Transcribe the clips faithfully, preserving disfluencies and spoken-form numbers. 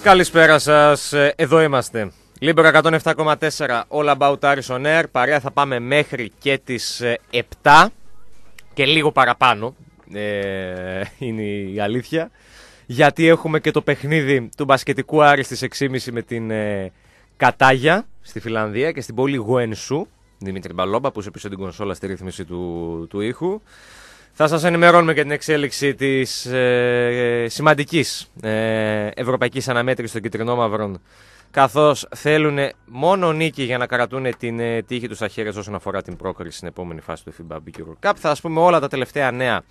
Καλησπέρα σας, εδώ είμαστε. Λίμπερο εκατόν επτά κόμμα τέσσερα, All About Aris on Air. Παρέα θα πάμε μέχρι και τις επτά και λίγο παραπάνω, ε, είναι η αλήθεια. Γιατί έχουμε και το παιχνίδι του μπασκετικού Άρη στις έξι και μισή με την ε, Κατάγια στη Φιλανδία και στην πόλη Γουενσού. Δημήτρη Μπαλόμπα που είσαι πίσω την κονσόλα στη ρύθμιση του, του ήχου. Θα σας ενημερώνουμε για την εξέλιξη της ε, σημαντικής ε, ευρωπαϊκής αναμέτρησης των κυτρινόμαυρων, καθώς θέλουν μόνο νίκη για να κρατούν την ε, τύχη τους στα χέρια όσον αφορά την πρόκριση στην επόμενη φάση του FIBA Euro Cup. Θα σας πούμε όλα τα τελευταία νέα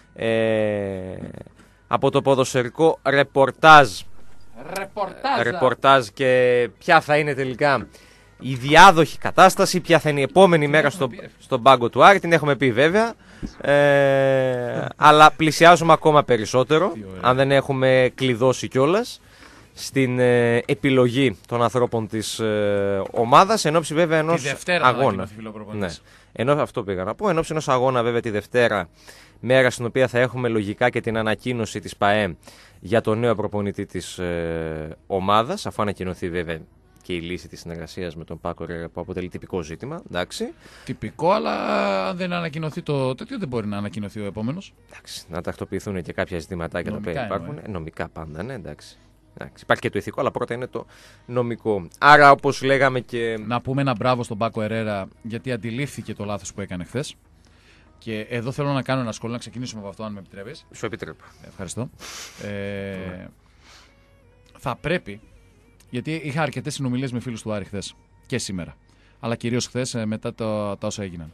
ε, από το ποδοσφαιρικό ρεπορτάζ. Ρεπορτάζ. Ρεπορτάζ και ποια θα είναι τελικά η διάδοχη κατάσταση, ποια θα είναι η επόμενη την μέρα στο, στον πάγκο του Άρη. Την έχουμε πει βέβαια. Ε, αλλά πλησιάζουμε ακόμα περισσότερο, αν δεν έχουμε κλειδώσει κιόλας στην ε, επιλογή των ανθρώπων της ε, ομάδας, εν ώψη βέβαια ενός αγώνα. Ναι. Ενώ, αυτό πήγα να πω. Εν ώψη ενός αγώνα βέβαια τη Δευτέρα, μέρα στην οποία θα έχουμε λογικά και την ανακοίνωση της ΠΑΕ για τον νέο προπονητή της ε, ομάδας, αφού ανακοινωθεί βέβαια και η λύση της συνεργασίας με τον Πάκο Ρέρα που αποτελεί τυπικό ζήτημα. Εντάξει. Τυπικό, αλλά αν δεν ανακοινωθεί το τέτοιο, δεν μπορεί να ανακοινωθεί ο επόμενος. Εντάξει, να τακτοποιηθούν και κάποια ζητηματάκια τα οποία υπάρχουν. Ε, νομικά πάντα, ναι, εντάξει. εντάξει. Υπάρχει και το ηθικό, αλλά πρώτα είναι το νομικό. Άρα, όπως λέγαμε και. Να πούμε ένα μπράβο στον Πάκο Ερέρα, γιατί αντιλήφθηκε το λάθος που έκανε χθες. Και εδώ θέλω να κάνω ένα σχόλιο, να ξεκινήσουμε από αυτό, αν με επιτρέπεις. Σου επιτρέπω. Ευχαριστώ. ε, θα πρέπει. Γιατί είχα αρκετές συνομιλίες με φίλους του Άρη χθες και σήμερα. Αλλά κυρίως χθες μετά το, τα όσα έγιναν.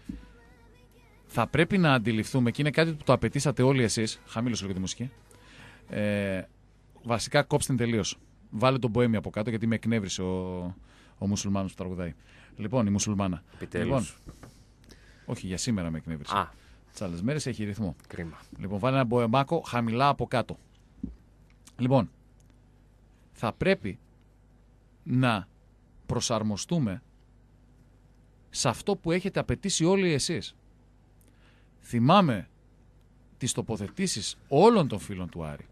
Θα πρέπει να αντιληφθούμε, και είναι κάτι που το απαιτήσατε όλοι εσείς. Χαμήλωσε λίγο τη μουσική. Ε, βασικά κόψτε την τελείως. Βάλε τον Μποέμι από κάτω, γιατί με εκνεύρισε ο, ο μουσουλμάνος που τραγουδάει. Λοιπόν, η μουσουλμάνα. Επιτέλους. Λοιπόν, όχι, για σήμερα με εκνεύρισε. Α. Τις άλλες μέρες έχει ρυθμό. Κρίμα. Λοιπόν, βάλε ένα μποεμάκο χαμηλά από κάτω. Λοιπόν, θα πρέπει να προσαρμοστούμε σε αυτό που έχετε απαιτήσει όλοι εσείς. Θυμάμαι τις τοποθετήσεις όλων των φίλων του Άρη.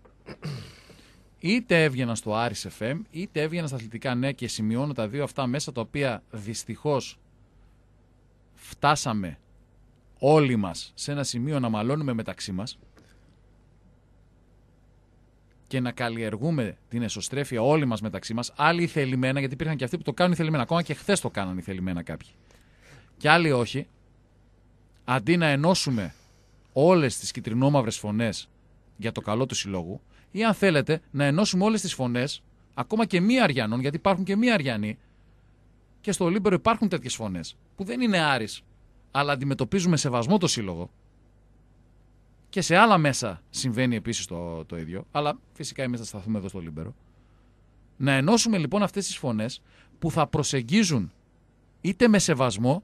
Είτε έβγαιναν στο Άρης εφ εμ, είτε έβγαιναν στα Αθλητικά Νέα, και σημειώνω τα δύο αυτά μέσα, τα οποία δυστυχώς φτάσαμε όλοι μας σε ένα σημείο να μαλώνουμε μεταξύ μας και να καλλιεργούμε την εσωστρέφεια όλοι μας μεταξύ μας, άλλοι ηθελημένα, γιατί υπήρχαν και αυτοί που το κάνουν ηθελημένα, ακόμα και χθες το κάνανε ηθελημένα κάποιοι, και άλλοι όχι, αντί να ενώσουμε όλες τις κυτρινόμαυρες φωνές για το καλό του συλλόγου, ή αν θέλετε να ενώσουμε όλες τις φωνές, ακόμα και μη Αριανών, γιατί υπάρχουν και μη Αριανοί, και στο Λίμπερο υπάρχουν τέτοιες φωνές, που δεν είναι Άρης, αλλά αντιμετωπίζουμε σεβασμό το σύλλογο. Και σε άλλα μέσα συμβαίνει επίσης το, το ίδιο, αλλά φυσικά εμείς θα σταθούμε εδώ στο Λίμπερο. Να ενώσουμε λοιπόν αυτές τις φωνές που θα προσεγγίζουν είτε με σεβασμό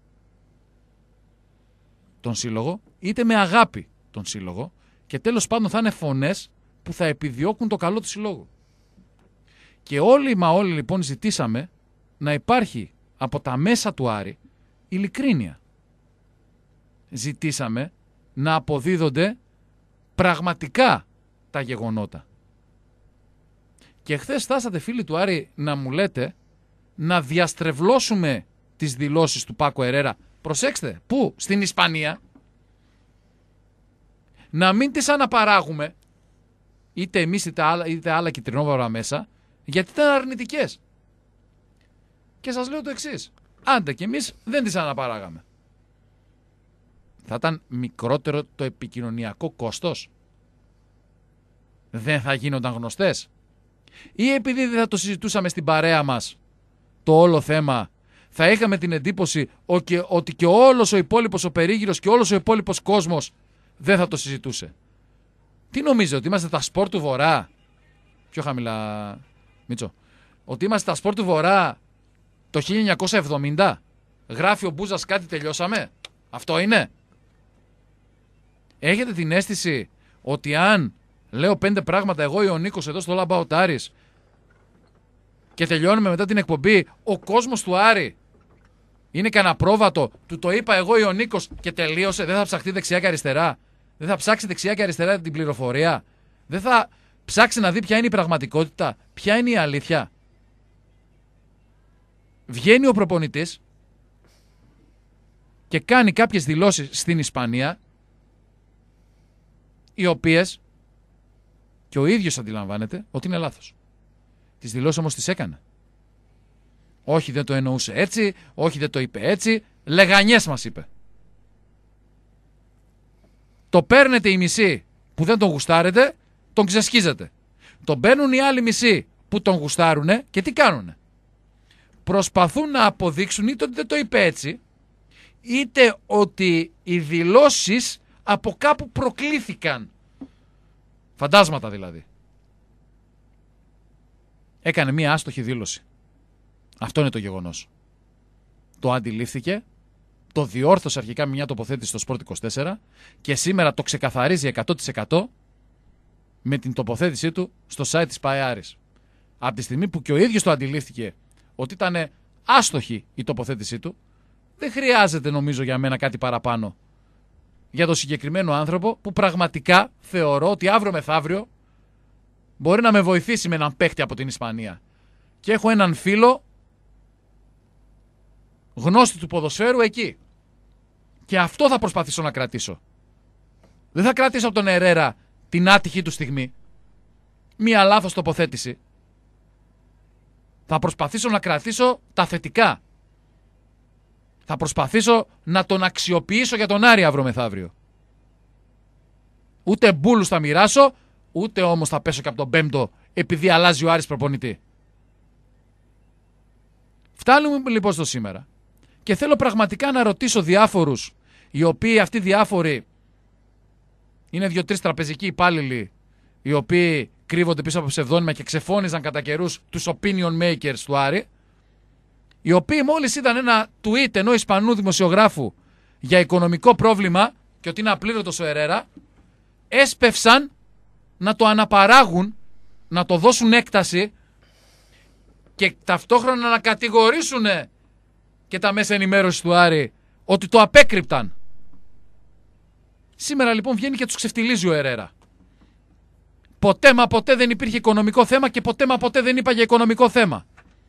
τον σύλλογο, είτε με αγάπη τον σύλλογο, και τέλος πάντων θα είναι φωνές που θα επιδιώκουν το καλό του συλλόγου. Και όλοι μα όλοι λοιπόν ζητήσαμε να υπάρχει από τα μέσα του Άρη ειλικρίνεια. Ζητήσαμε να αποδίδονται πραγματικά τα γεγονότα. Και χθες φτάσατε φίλοι του Άρη να μου λέτε να διαστρεβλώσουμε τις δηλώσεις του Πάκο Ερέρα. Προσέξτε, πού? Στην Ισπανία. Να μην τις αναπαράγουμε, είτε εμείς είτε άλλα, είτε άλλα κυτρινόβαρα μέσα, γιατί ήταν αρνητικές. Και σας λέω το εξής. Άντε και εμείς δεν τις αναπαράγαμε. Θα ήταν μικρότερο το επικοινωνιακό κόστος? Δεν θα γίνονταν γνωστές? Ή επειδή δεν θα το συζητούσαμε στην παρέα μας το όλο θέμα, θα είχαμε την εντύπωση ότι και όλος ο υπόλοιπος ο περίγυρος και όλος ο υπόλοιπος κόσμος δεν θα το συζητούσε? Τι νομίζετε, ότι είμαστε τα σπορ του Βορρά? Πιο χαμηλά, Μίτσο. Ότι είμαστε τα σπορ του Βορρά το χίλια εννιακόσια εβδομήντα? Γράφει ο Μπούζας κάτι, τελειώσαμε? Αυτό είναι? Έχετε την αίσθηση ότι αν λέω πέντε πράγματα εγώ ή ο Νίκος εδώ στο All About Aris και τελειώνουμε μετά την εκπομπή, ο κόσμος του Άρη είναι κανένα πρόβατο, του το είπα εγώ ή ο Νίκος και τελείωσε? Δεν θα ψαχτεί δεξιά και αριστερά? Δεν θα ψάξει δεξιά και αριστερά την πληροφορία? Δεν θα ψάξει να δει ποια είναι η πραγματικότητα, ποια είναι η αλήθεια. Βγαίνει ο προπονητής και κάνει κάποιες δηλώσεις στην Ισπανία, οι οποίες και ο ίδιος αντιλαμβάνεται ότι είναι λάθος. Τις δηλώσεις όμως τις έκανε. Όχι, δεν το εννοούσε έτσι, όχι, δεν το είπε έτσι, λεγανιές μας είπε. Το παίρνετε οι μισοί που δεν τον γουστάρετε, τον ξεσκίζετε. Τον παίρνουν οι άλλοι μισοί που τον γουστάρουνε και τι κάνουνε. Προσπαθούν να αποδείξουν είτε ότι δεν το είπε έτσι, είτε ότι οι δηλώσεις από κάπου προκλήθηκαν. Φαντάσματα δηλαδή. Έκανε μία άστοχη δήλωση. Αυτό είναι το γεγονός. Το αντιλήφθηκε, το διόρθωσε αρχικά με μια τοποθέτηση στο Sport είκοσι τέσσερα και σήμερα το ξεκαθαρίζει εκατό τοις εκατό με την τοποθέτησή του στο site της ΠΑΕ-Άρης. Από τη στιγμή που και ο ίδιος το αντιλήφθηκε ότι ήταν άστοχη η τοποθέτησή του, δεν χρειάζεται νομίζω για μένα κάτι παραπάνω για τον συγκεκριμένο άνθρωπο που πραγματικά θεωρώ ότι αύριο μεθαύριο μπορεί να με βοηθήσει με έναν παίχτη από την Ισπανία. Και έχω έναν φίλο γνώστη του ποδοσφαίρου εκεί. Και αυτό θα προσπαθήσω να κρατήσω. Δεν θα κρατήσω από τον Ερέρα την άτυχη του στιγμή. Μία λάθος τοποθέτηση. Θα προσπαθήσω να κρατήσω τα θετικά. Θα προσπαθήσω να τον αξιοποιήσω για τον Άρη αύριο μεθαύριο. Ούτε μπούλους θα μοιράσω, ούτε όμως θα πέσω και από τον πέμπτο επειδή αλλάζει ο Άρης προπονητή. Φτάνουμε λοιπόν στο σήμερα. Και θέλω πραγματικά να ρωτήσω διάφορους, οι οποίοι αυτοί διάφοροι είναι δύο-τρεις τραπεζικοί υπάλληλοι, οι οποίοι κρύβονται πίσω από ψευδόνυμα και ξεφώνιζαν κατά καιρούς τους opinion makers του Άρη, οι οποίοι μόλις είδαν ένα tweet ενός Ισπανού δημοσιογράφου για οικονομικό πρόβλημα και ότι είναι απλήρωτος ο Ερέρα, έσπευσαν να το αναπαράγουν, να το δώσουν έκταση και ταυτόχρονα να κατηγορήσουν και τα μέσα ενημέρωσης του Άρη ότι το απέκρυπταν. Σήμερα λοιπόν βγαίνει και τους ξεφτιλίζει ο Ερέρα. Ποτέ μα ποτέ δεν υπήρχε οικονομικό θέμα και ποτέ μα ποτέ δεν είπα για οικονομικό θέμα.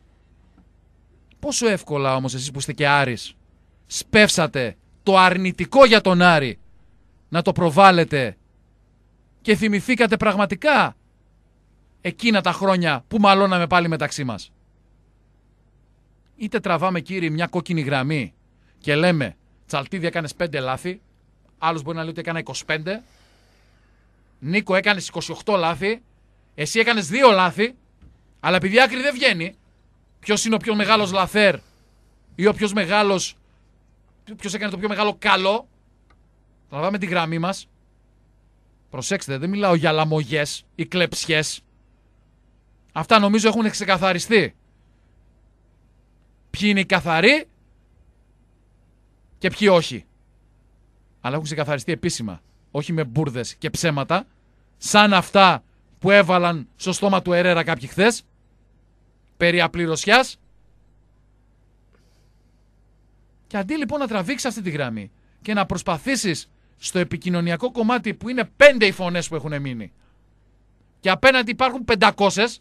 Πόσο εύκολα όμως εσείς που είστε και Άρης σπεύσατε το αρνητικό για τον Άρη να το προβάλλετε και θυμηθήκατε πραγματικά εκείνα τα χρόνια που μαλώναμε πάλι μεταξύ μας. Είτε τραβάμε κύριοι μια κόκκινη γραμμή και λέμε Τσαλτίδη έκανες πέντε λάθη, άλλος μπορεί να λέει ότι έκανα είκοσι πέντε, Νίκο έκανες είκοσι οκτώ λάθη, εσύ έκανες δύο λάθη, αλλά επειδή άκρη δεν βγαίνει ποιος είναι ο πιο μεγάλος λαθέρ ή ο πιο μεγάλος, ποιος έκανε το πιο μεγάλο καλό, τραβάμε τη γραμμή μας. Προσέξτε, δεν μιλάω για λαμογές ή κλεψιές. Αυτά νομίζω έχουν ξεκαθαριστεί. Ποιοι είναι οι καθαροί και ποιοι όχι. Αλλά έχουν ξεκαθαριστεί επίσημα. Όχι με μπουρδες και ψέματα, σαν αυτά που έβαλαν στο στόμα του Ερέρα κάποιοι χθες, περί απληρωσιάς. Και αντί λοιπόν να τραβήξεις αυτή τη γραμμή και να προσπαθήσεις στο επικοινωνιακό κομμάτι που είναι πέντε οι φωνές που έχουν μείνει και απέναντι υπάρχουν πεντακόσιες,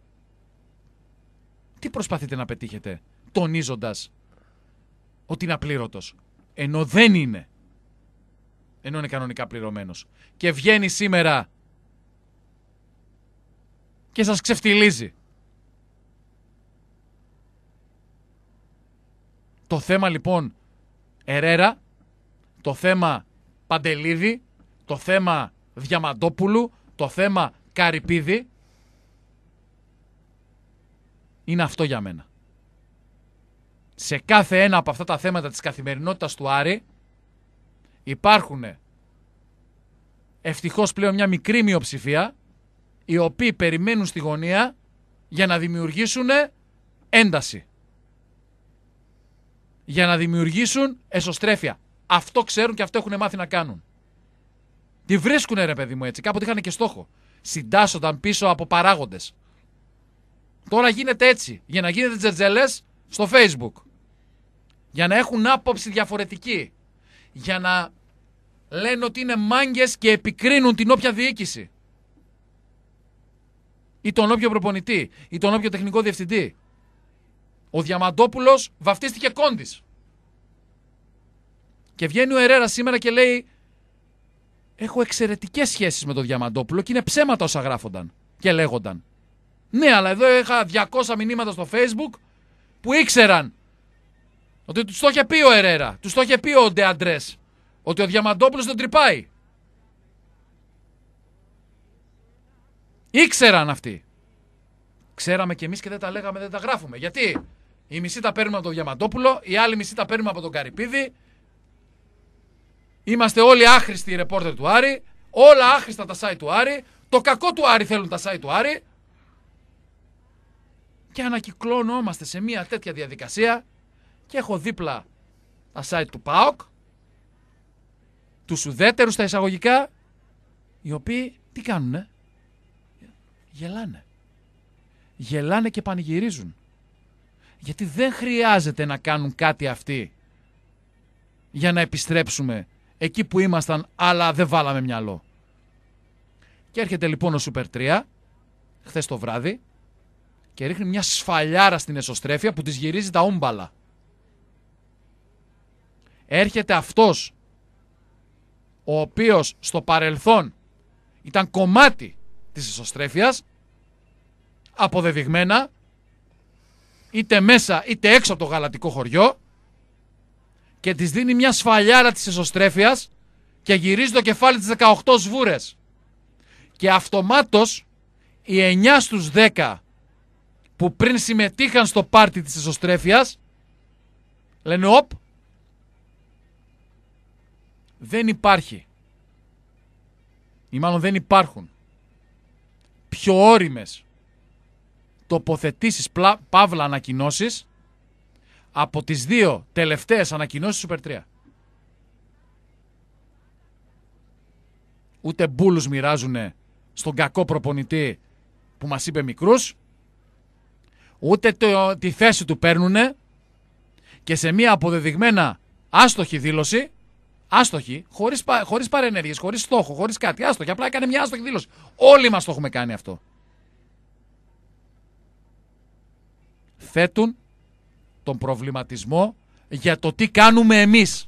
τι προσπαθείτε να πετύχετε τονίζοντας ότι είναι απλήρωτος, ενώ δεν είναι, ενώ είναι κανονικά πληρωμένος, και βγαίνει σήμερα και σας ξεφτιλίζει. Το θέμα λοιπόν Ερέρα, το θέμα Παντελίδη, το θέμα Διαμαντόπουλου, το θέμα Καρυπίδη είναι αυτό για μένα. Σε κάθε ένα από αυτά τα θέματα της καθημερινότητας του Άρη υπάρχουν ευτυχώς πλέον μια μικρή μειοψηφία οι οποίοι περιμένουν στη γωνία για να δημιουργήσουν ένταση. Για να δημιουργήσουν εσωστρέφεια. Αυτό ξέρουν και αυτό έχουν μάθει να κάνουν. Τι βρίσκουνε ρε παιδί μου έτσι. Κάποτε είχαν και στόχο. Συντάσσονταν πίσω από παράγοντες. Τώρα γίνεται έτσι. Για να γίνεται τζετζελές στο Facebook. Για να έχουν άποψη διαφορετική. Για να λένε ότι είναι μάγκες και επικρίνουν την όποια διοίκηση. ή τον όποιο προπονητή ή τον όποιο τεχνικό διευθυντή. Ο Διαμαντόπουλος βαφτίστηκε κόντις. Και βγαίνει ο Ερέρα σήμερα και λέει: έχω εξαιρετικές σχέσεις με τον Διαμαντόπουλο και είναι ψέματα όσα γράφονταν και λέγονταν. Ναι, αλλά εδώ είχα διακόσια μηνύματα στο Facebook που ήξεραν ότι τους το είχε πει ο Ερέρα, τους το είχε πει ο Ντεαντρές, ότι ο Διαμαντόπουλος τον τρυπάει. Ήξεραν αυτοί. Ξέραμε κι εμείς και δεν τα λέγαμε, δεν τα γράφουμε. Γιατί η μισή τα παίρνουμε από τον Διαμαντόπουλο, η άλλη μισή τα παίρνουμε από τον Καρυπίδη. Είμαστε όλοι άχρηστοι ρεπόρτερ του Άρη, όλα άχρηστα τα site του Άρη, το κακό του Άρη θέλουν τα site του Άρη. Και ανακυκλώνομαστε σε μια τέτοια διαδικασία και έχω δίπλα τα site του ΠΑΟΚ, τους ουδέτερους στα εισαγωγικά, οι οποίοι τι κάνουνε? Γελάνε. Γελάνε και πανηγυρίζουν. Γιατί δεν χρειάζεται να κάνουν κάτι αυτοί για να επιστρέψουμε εκεί που ήμασταν, αλλά δεν βάλαμε μυαλό. Και έρχεται λοιπόν ο Σούπερ τρία χθες το βράδυ και ρίχνει μια σφαλιάρα στην εσωστρέφεια που της γυρίζει τα ούμπαλα. Έρχεται αυτός ο οποίος στο παρελθόν ήταν κομμάτι της εσωστρέφειας, αποδεδειγμένα, είτε μέσα είτε έξω από το γαλατικό χωριό, και της δίνει μια σφαλιάρα της εσωστρέφειας και γυρίζει το κεφάλι της δεκαοκτώ σβούρες. Και αυτομάτως οι εννιά στους δέκα που πριν συμμετείχαν στο πάρτι της εσωστρέφειας λένε οπ, δεν υπάρχει ή μάλλον δεν υπάρχουν πιο ώριμες τοποθετήσεις πλα, παύλα ανακοινώσεις από τις δύο τελευταίες ανακοινώσεις του Super τρία. Ούτε μπούλους μοιράζουνε στον κακό προπονητή που μας είπε μικρούς, ούτε το, τη θέση του παίρνουνε, και σε μια αποδεδειγμένα άστοχη δήλωση, άστοχη, χωρίς, χωρίς παρενέργειες, χωρίς στόχο, χωρίς κάτι, άστοχη, απλά έκανε μια άστοχη δήλωση. Όλοι μας το έχουμε κάνει αυτό. Θέτουν τον προβληματισμό για το τι κάνουμε εμείς.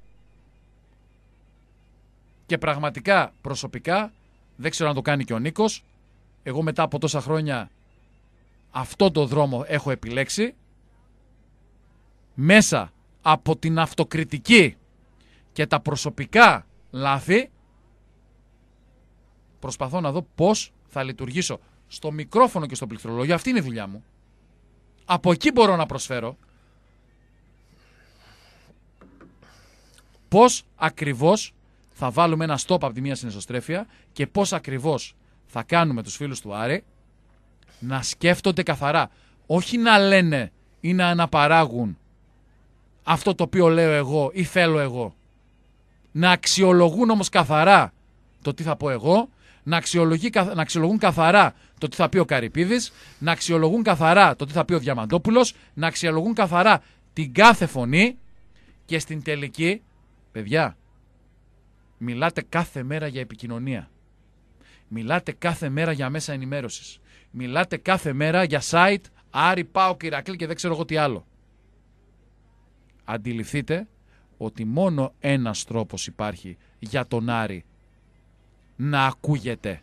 Και πραγματικά, προσωπικά, δεν ξέρω αν το κάνει και ο Νίκος, εγώ μετά από τόσα χρόνια αυτό το δρόμο έχω επιλέξει, μέσα από την αυτοκριτική και τα προσωπικά λάθη, προσπαθώ να δω πώς θα λειτουργήσω στο μικρόφωνο και στο πληκτρολόγιο. Αυτή είναι η δουλειά μου. Από εκεί μπορώ να προσφέρω. Πώς ακριβώς θα βάλουμε ένα stop από τη μία συνεσοστρέφεια και πώς ακριβώς θα κάνουμε τους φίλους του Άρη να σκέφτονται καθαρά. Όχι να λένε ή να αναπαράγουν αυτό το οποίο λέω εγώ ή θέλω εγώ. Να αξιολογούν όμως καθαρά το τι θα πω εγώ, να, να αξιολογούν καθαρά το τι θα πει ο Καρυπίδης, να αξιολογούν καθαρά το τι θα πει ο Διαμαντόπουλος, να αξιολογούν καθαρά την κάθε φωνή, και στην τελική, παιδιά, μιλάτε κάθε μέρα για επικοινωνία. Μιλάτε κάθε μέρα για μέσα ενημέρωσης. Μιλάτε κάθε μέρα για site, Άρη, ΠΑΟΚ, Ηρακλή και δεν ξέρω εγώ τι άλλο. Αντιληφθείτε ότι μόνο ένας τρόπος υπάρχει για τον Άρη να ακούγεται.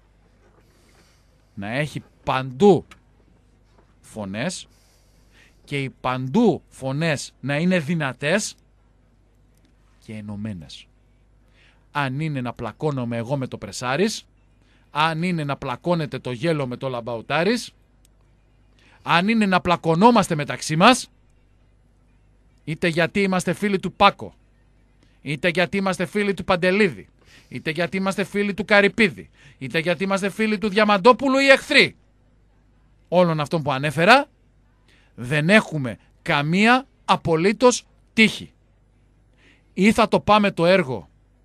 Να έχει παντού φωνές και οι παντού φωνές να είναι δυνατές και ενωμένες. Αν είναι να πλακώνομαι εγώ με το Πρεσάρις, αν είναι να πλακώνεται το Γέλο με το Λαμπαουτάρις, αν είναι να πλακωνόμαστε μεταξύ μας, είτε γιατί είμαστε φίλοι του Πάκο, είτε γιατί είμαστε φίλοι του Παντελίδη, είτε γιατί είμαστε φίλοι του Καρυπίδη, είτε γιατί είμαστε φίλοι του Διαμαντόπουλου ή εχθροί όλων αυτών που ανέφερα, δεν έχουμε καμία απολύτως τύχη. Ή θα το πάμε το έργο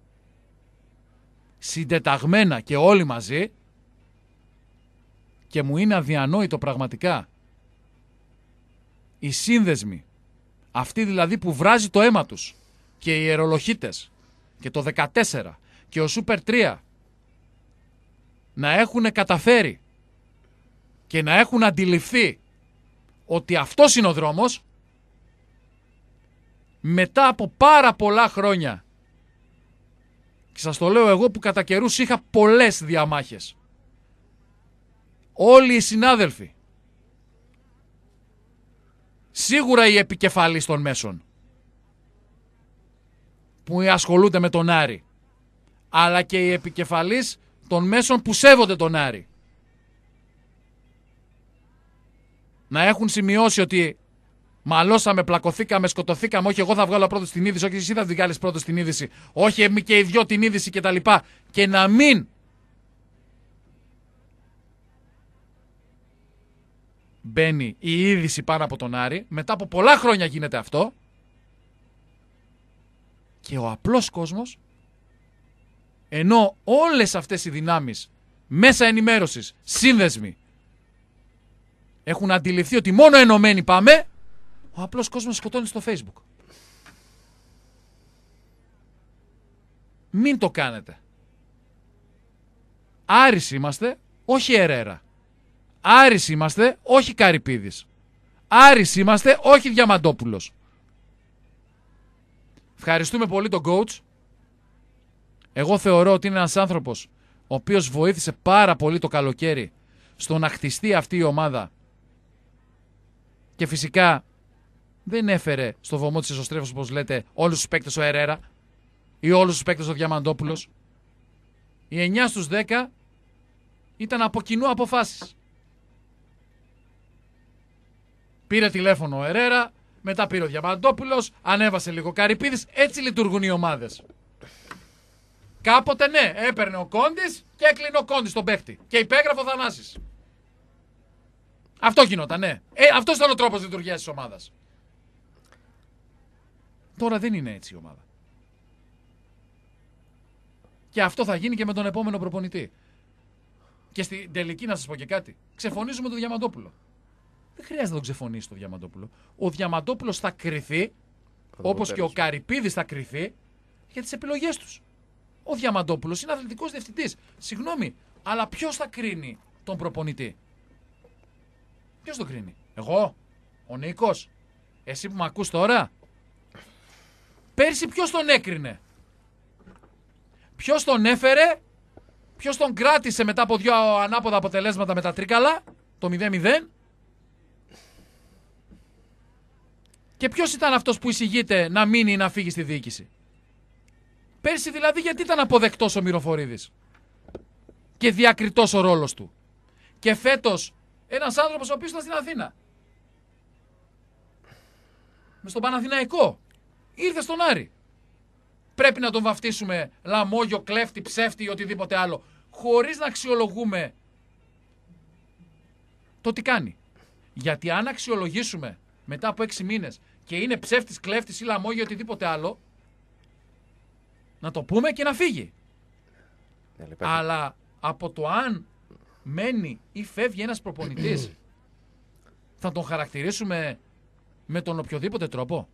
συντεταγμένα και όλοι μαζί, και μου είναι αδιανόητο πραγματικά οι σύνδεσμοι, αυτοί δηλαδή που βράζει το αίμα τους, και οι ιερολοχίτες και το δεκατέσσερα και ο Σούπερ τρία, να έχουν καταφέρει και να έχουν αντιληφθεί ότι αυτός είναι ο δρόμος, μετά από πάρα πολλά χρόνια, και σας το λέω εγώ που κατά καιρούς είχα πολλές διαμάχες, όλοι οι συνάδελφοι, σίγουρα οι επικεφαλείς των μέσων που ασχολούνται με τον Άρη, αλλά και οι επικεφαλείς των μέσων που σέβονται τον Άρη, να έχουν σημειώσει ότι μαλώσαμε, πλακωθήκαμε, σκοτωθήκαμε, όχι εγώ θα βγάλω πρώτος την είδηση, όχι εσύ θα βγάλεις πρώτος την είδηση, όχι εμείς και οι δυο την είδηση κτλ. Και να μην μπαίνει η είδηση πάνω από τον Άρη, μετά από πολλά χρόνια γίνεται αυτό, και ο απλός κόσμος, ενώ όλες αυτές οι δυνάμεις, μέσα ενημέρωσης, σύνδεσμοι, έχουν αντιληφθεί ότι μόνο ενωμένοι πάμε, ο απλός κόσμος σκοτώνει στο Facebook. Μην το κάνετε. Άρης είμαστε, όχι Ερέρα. Άρης είμαστε, όχι Καρυπίδης. Άρης είμαστε, όχι Διαμαντόπουλος. Ευχαριστούμε πολύ τον coach. Εγώ θεωρώ ότι είναι ένας άνθρωπος ο οποίος βοήθησε πάρα πολύ το καλοκαίρι στο να χτιστεί αυτή η ομάδα. Και φυσικά δεν έφερε στο βωμό της εσωστρέφωσης, όπως λέτε, όλους τους παίκτες ο Ερέρα ή όλους τους παίκτες ο Διαμαντόπουλος. Οι εννιά στους δέκα ήταν από κοινού αποφάσεις. Πήρε τηλέφωνο ο Ερέρα, μετά πήρε ο Διαμαντόπουλος, ανέβασε λίγο Καρυπίδης. Έτσι λειτουργούν οι ομάδες. Κάποτε ναι, έπαιρνε ο Κόντης και έκλεινε ο Κόντης τον παίκτη. Και υπέγραφε ο Θανάσης. Αυτό γινόταν, ναι. Ε, αυτός ήταν ο τρόπος λειτουργίας της ομάδας. Τώρα δεν είναι έτσι η ομάδα. Και αυτό θα γίνει και με τον επόμενο προπονητή. Και στην τελική να σας πω και κάτι. Ξεφωνίζουμε τον Διαμαντόπουλο. Δεν χρειάζεται να τον ξεφωνήσει τον Διαμαντόπουλο. Ο Διαμαντόπουλος θα κριθεί, όπως και ο Καρυπίδης θα κριθεί, για τις επιλογές τους. Ο Διαμαντόπουλος είναι αθλητικός διευθυντής. Συγγνώμη, αλλά ποιος θα κρίνει τον προπονητή? Ποιος τον κρίνει? Εγώ? Ο Νίκος? Εσύ που με ακούς τώρα? Πέρσι ποιος τον έκρινε? Ποιος τον έφερε? Ποιος τον κράτησε μετά από δύο ανάποδα αποτελέσματα με τα τρίκαλα, το μηδέν μηδέν? Και ποιος ήταν αυτός που εισηγείται να μείνει ή να φύγει στη διοίκηση? Πέρσι δηλαδή γιατί ήταν αποδεκτός ο Μυροφορίδης και διακριτός ο ρόλος του? Και φέτος ένας άνθρωπος ο οποίος ήταν στην Αθήνα, μες στον Παναθηναϊκό, ήρθε στον Άρη. Πρέπει να τον βαφτίσουμε λαμόγιο, κλέφτη, ψεύτη ή οτιδήποτε άλλο, χωρίς να αξιολογούμε το τι κάνει? Γιατί αν αξιολογήσουμε μετά από έξι μήνες και είναι ψεύτης, κλέφτης ή λαμόγιο ή οτιδήποτε άλλο, να το πούμε και να φύγει. Yeah, αλλά από το αν μένει ή φεύγει ένας προπονητής, θα τον χαρακτηρίσουμε με τον οποιοδήποτε τρόπο?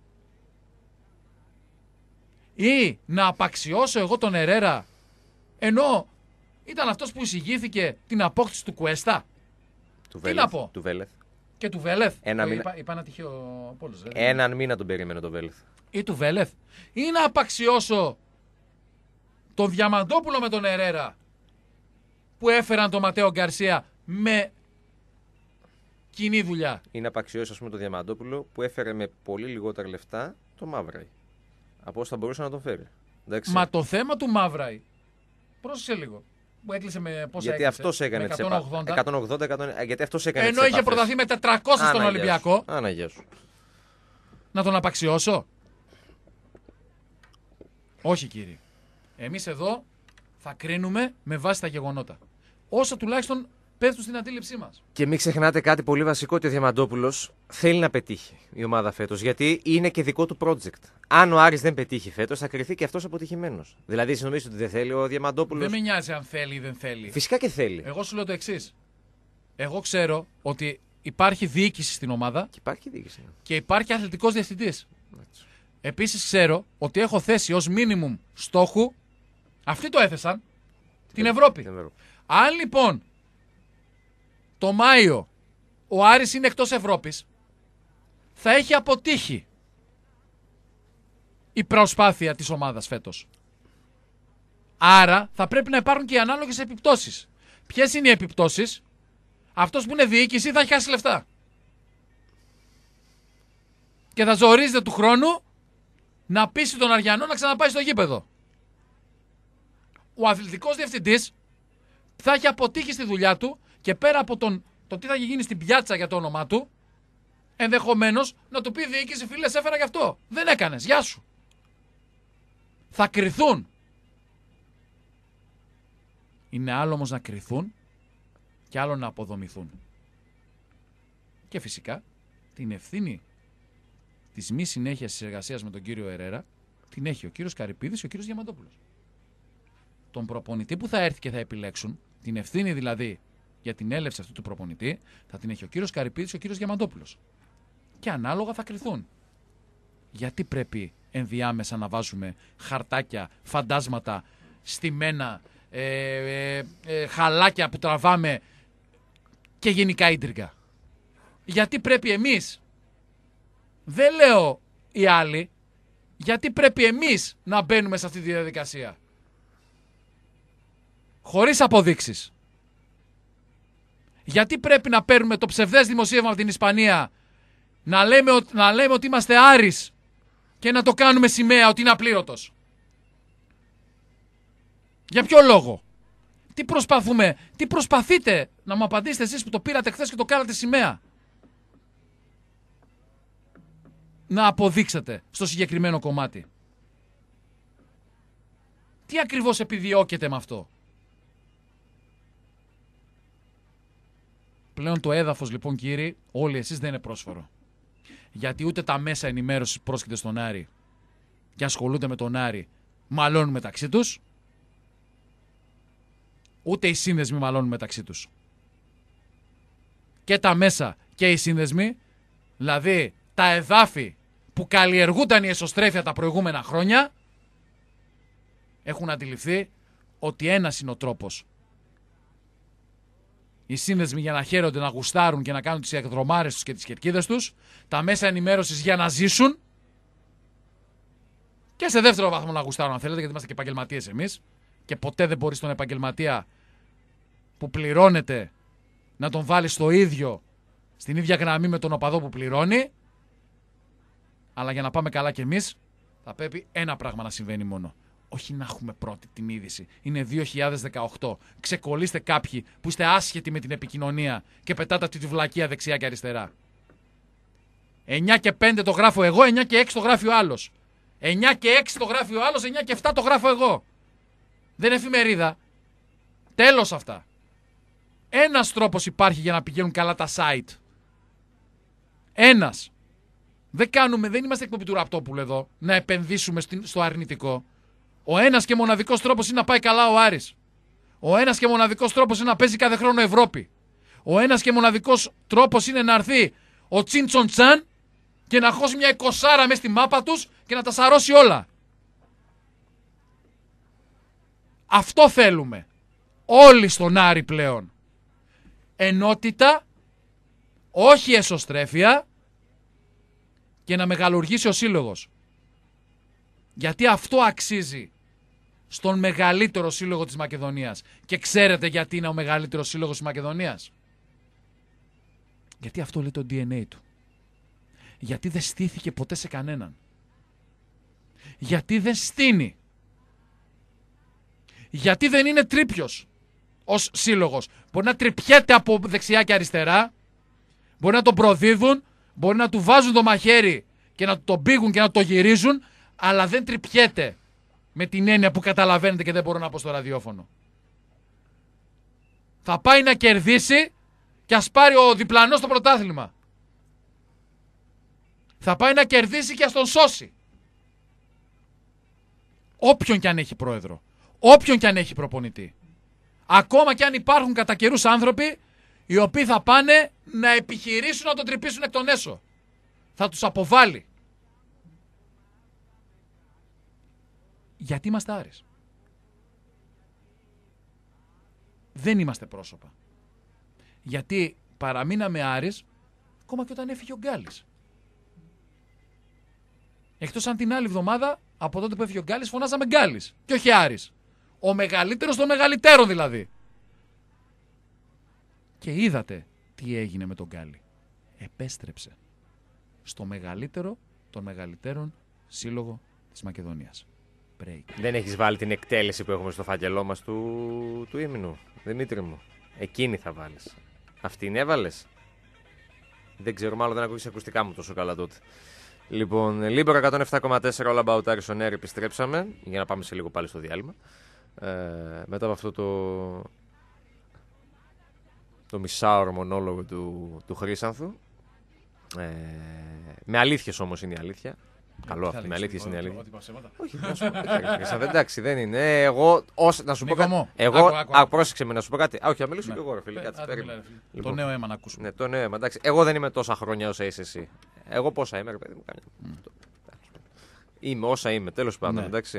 Ή να απαξιώσω εγώ τον Ερέρα, ενώ ήταν αυτός που εισηγήθηκε την απόκτηση του Κουέστα? Του Τι Βέλεθ, να πω? του Βέλεθ. Και του Βέλεθ. Ένα ε, μήνα... είπα, είπα ένα τυχαίο πόλος. Ε, Έναν μήνα τον περίμενε το Βέλεθ. Ή του Βέλεθ. Ή να απαξιώσω τον Διαμαντόπουλο με τον Ερέρα, που έφεραν τον Ματέο Γκαρσία με κοινή δουλειά. Ή να απαξιώσει, ας πούμε, τον Διαμαντόπουλο που έφερε με πολύ λιγότερα λεφτά το Μαύραη. Από όσο θα μπορούσε να τον φέρει. Εντάξει. Μα το θέμα του Μαύραη, πρόσεξε λίγο, που έκλεισε με πόσα γιατί έκλεισε, αυτός έκανε με τις εκατόν ογδόντα. εκατόν ογδόντα, εκατόν... Γιατί αυτός έκανε ενώ τις είχε επαφές. προταθεί με τετρακόσια στον Ολυμπιακό. Άναγια σου. Να τον απαξιώσω? Όχι, κύριε. Εμείς εδώ θα κρίνουμε με βάση τα γεγονότα. Όσο τουλάχιστον πέφτουν στην αντίληψή μας. Και μην ξεχνάτε κάτι πολύ βασικό, ότι ο Διαμαντόπουλος θέλει να πετύχει η ομάδα φέτος. Γιατί είναι και δικό του project. Αν ο Άρης δεν πετύχει φέτος, θα κριθεί και αυτός αποτυχημένος. Δηλαδή, εσύ νομίζεις ότι δεν θέλει ο Διαμαντόπουλος? Δεν με νοιάζει αν θέλει ή δεν θέλει. Φυσικά και θέλει. Εγώ σου λέω το εξής. Εγώ ξέρω ότι υπάρχει διοίκηση στην ομάδα. Και υπάρχει διοίκηση. Και υπάρχει αθλητικός διευθυντής. Επίσης ξέρω ότι έχω θέσει ως minimum στόχου, αυτοί το έθεσαν, την, την Ευρώπη. Την Ευρώπη. Αν λοιπόν το Μάιο ο Άρης είναι εκτός Ευρώπης, θα έχει αποτύχει η προσπάθεια της ομάδας φέτος. Άρα θα πρέπει να υπάρχουν και οι ανάλογες επιπτώσεις. Ποιες είναι οι επιπτώσεις? Αυτός που είναι διοίκηση θα έχει χάσει λεφτά. Και θα ζορίζεται του χρόνου να πείσει τον Αριανό να ξαναπάει στο γήπεδο. Ο αθλητικός διευθυντής θα έχει αποτύχει στη δουλειά του και πέρα από τον, το τι θα γίνει στην πιάτσα για το όνομά του, ενδεχομένως να του πει η διοίκηση, φίλε, σε έφερα γι' αυτό. Δεν έκανες, γεια σου. Θα κριθούν. Είναι άλλο όμως να κριθούν και άλλο να αποδομηθούν. Και φυσικά την ευθύνη της μη συνέχειας της εργασίας με τον κύριο Ερέρα την έχει ο κύριος Καρυπίδης και ο κύριος Διαμαντόπουλος. Τον προπονητή που θα έρθει και θα επιλέξουν, την ευθύνη δηλαδή για την έλευση αυτού του προπονητή, θα την έχει ο κύριος Καρυπίδης και ο κύριος Διαμαντόπουλος. Και ανάλογα θα κριθούν. Γιατί πρέπει ενδιάμεσα να βάζουμε χαρτάκια, φαντάσματα, στημένα, ε, ε, ε, χαλάκια που τραβάμε και γενικά ίντριγκα? Γιατί πρέπει εμείς, δεν λέω οι άλλοι, γιατί πρέπει εμείς να μπαίνουμε σε αυτή τη διαδικασία? Χωρίς αποδείξεις. Γιατί πρέπει να παίρνουμε το ψευδές δημοσίευμα από την Ισπανία, να λέμε, να λέμε ότι είμαστε Άρης και να το κάνουμε σημαία ότι είναι απλήρωτος? Για ποιο λόγο? Τι προσπαθούμε, τι προσπαθείτε να μου απαντήσετε εσείς που το πήρατε χθες και το κάνατε σημαία? Να αποδείξετε στο συγκεκριμένο κομμάτι. Τι ακριβώς επιδιώκετε με αυτό? Πλέον το έδαφος λοιπόν, κύριοι, όλοι εσείς, δεν είναι πρόσφορο. Γιατί ούτε τα μέσα ενημέρωσης πρόσκειται στον Άρη και ασχολούνται με τον Άρη μαλώνουν μεταξύ τους, ούτε οι σύνδεσμοι μαλώνουν μεταξύ τους. Και τα μέσα και οι σύνδεσμοι, δηλαδή τα εδάφη που καλλιεργούνταν η εσωστρέφεια τα προηγούμενα χρόνια, έχουν αντιληφθεί ότι ένας είναι ο τρόπος. Οι σύνδεσμοι για να χαίρονται, να γουστάρουν και να κάνουν τις εκδρομάρες τους και τις κερκίδες τους, τα μέσα ενημέρωσης για να ζήσουν, και σε δεύτερο βαθμό να γουστάρουν αν θέλετε, γιατί είμαστε και επαγγελματίες εμείς και ποτέ δεν μπορείς τον επαγγελματία που πληρώνεται να τον βάλεις στο ίδιο, στην ίδια γραμμή με τον οπαδό που πληρώνει. Αλλά για να πάμε καλά κι εμείς θα πρέπει ένα πράγμα να συμβαίνει μόνο. Όχι να έχουμε πρώτη την είδηση. Είναι δύο χιλιάδες δεκαοκτώ. Ξεκολλήστε κάποιοι που είστε άσχετοι με την επικοινωνία και πετάτε αυτή τη βλακεία δεξιά και αριστερά. εννιά και πέντε το γράφω εγώ, εννιά και έξι το γράφει ο άλλος. εννιά και έξι το γράφει ο άλλος, εννιά και επτά το γράφω εγώ. Δεν είναι εφημερίδα. Τέλος αυτά. Ένας τρόπος υπάρχει για να πηγαίνουν καλά τα site. Ένας. Δεν κάνουμε, δεν είμαστε εκπομπή του Ραπτόπουλου εδώ να επενδύσουμε στο αρνητικό. Ο ένας και μοναδικός τρόπος είναι να πάει καλά ο Άρης. Ο ένας και μοναδικός τρόπος είναι να παίζει κάθε χρόνο Ευρώπη. Ο ένας και μοναδικός τρόπος είναι να έρθει ο Τσίντσον Τσάν και να χώσει μια εικοσάρα μες στη μάπα τους και να τα σαρώσει όλα. Αυτό θέλουμε. Όλοι στον Άρη πλέον. Ενότητα, όχι εσωστρέφεια, και να μεγαλουργήσει ο σύλλογος. Γιατί αυτό αξίζει στον μεγαλύτερο σύλλογο της Μακεδονίας. Και ξέρετε γιατί είναι ο μεγαλύτερος σύλλογος της Μακεδονίας? Γιατί αυτό λέει το ντι εν έι του. Γιατί δεν στήθηκε ποτέ σε κανέναν. Γιατί δεν στείνει. Γιατί δεν είναι τρίπιος ως σύλλογος. Μπορεί να τρυπιέται από δεξιά και αριστερά, μπορεί να τον προδίδουν, μπορεί να του βάζουν το μαχαίρι και να τον πήγουν και να το γυρίζουν, αλλά δεν τρυπιέται με την έννοια που καταλαβαίνετε και δεν μπορώ να πω στο ραδιόφωνο. Θα πάει να κερδίσει και ας πάρει ο διπλανός το πρωτάθλημα. Θα πάει να κερδίσει και ας τον σώσει. Όποιον κι αν έχει πρόεδρο, όποιον κι αν έχει προπονητή. Ακόμα κι αν υπάρχουν κατά καιρούς άνθρωποι οι οποίοι θα πάνε να επιχειρήσουν να τον τρυπήσουν εκ των έσω. Θα τους αποβάλει. Γιατί είμαστε Άρης. Δεν είμαστε πρόσωπα. Γιατί παραμείναμε Άρης ακόμα και όταν έφυγε ο Γκάλης. Εκτός αν την άλλη εβδομάδα, από τότε που έφυγε ο Γκάλης, φωνάζαμε Γκάλης και όχι Άρης. Ο μεγαλύτερος των μεγαλύτερων δηλαδή. Και είδατε τι έγινε με τον Γκάλη. Επέστρεψε στο μεγαλύτερο των μεγαλύτερων σύλλογο της Μακεδονίας. Break. Δεν έχεις βάλει την εκτέλεση που έχουμε στο φάκελό μας του, του ύμνου, Δημήτρη μου. Εκείνη θα βάλεις. Αυτήν έβαλες. Δεν ξέρω, μάλλον δεν ακούγεις ακουστικά μου τόσο καλά τότε. Λοιπόν, Λίμπερο εκατόν επτά κόμμα τέσσερα, All About Aris on Air, επιστρέψαμε για να πάμε σε λίγο πάλι στο διάλειμμα. Ε, μετά από αυτό το, το μισάωρο μονόλογο του, του Χρύσανθου. Ε, με αλήθειες όμως είναι η αλήθεια. Καλό αυτό, με αλήθειες είναι η αλήθεια. Όχι, να σου πω. Εντάξει, δεν είναι. Εγώ, ως, να σου πω κάτι. Εγώ, α, πρόσεξε με να σου πω κάτι. Α, όχι, θα μιλήσω και εγώ, ρε φίλε. Το νέο αίμα να ακούσουμε. Ναι, το νέο αίμα, εντάξει. Εγώ δεν είμαι τόσα χρόνια όσα είσαι εσύ. Εγώ πόσα είμαι, ρε παιδί μου, κάνει. Είμαι όσα είμαι, τέλος πάντων, εντάξει.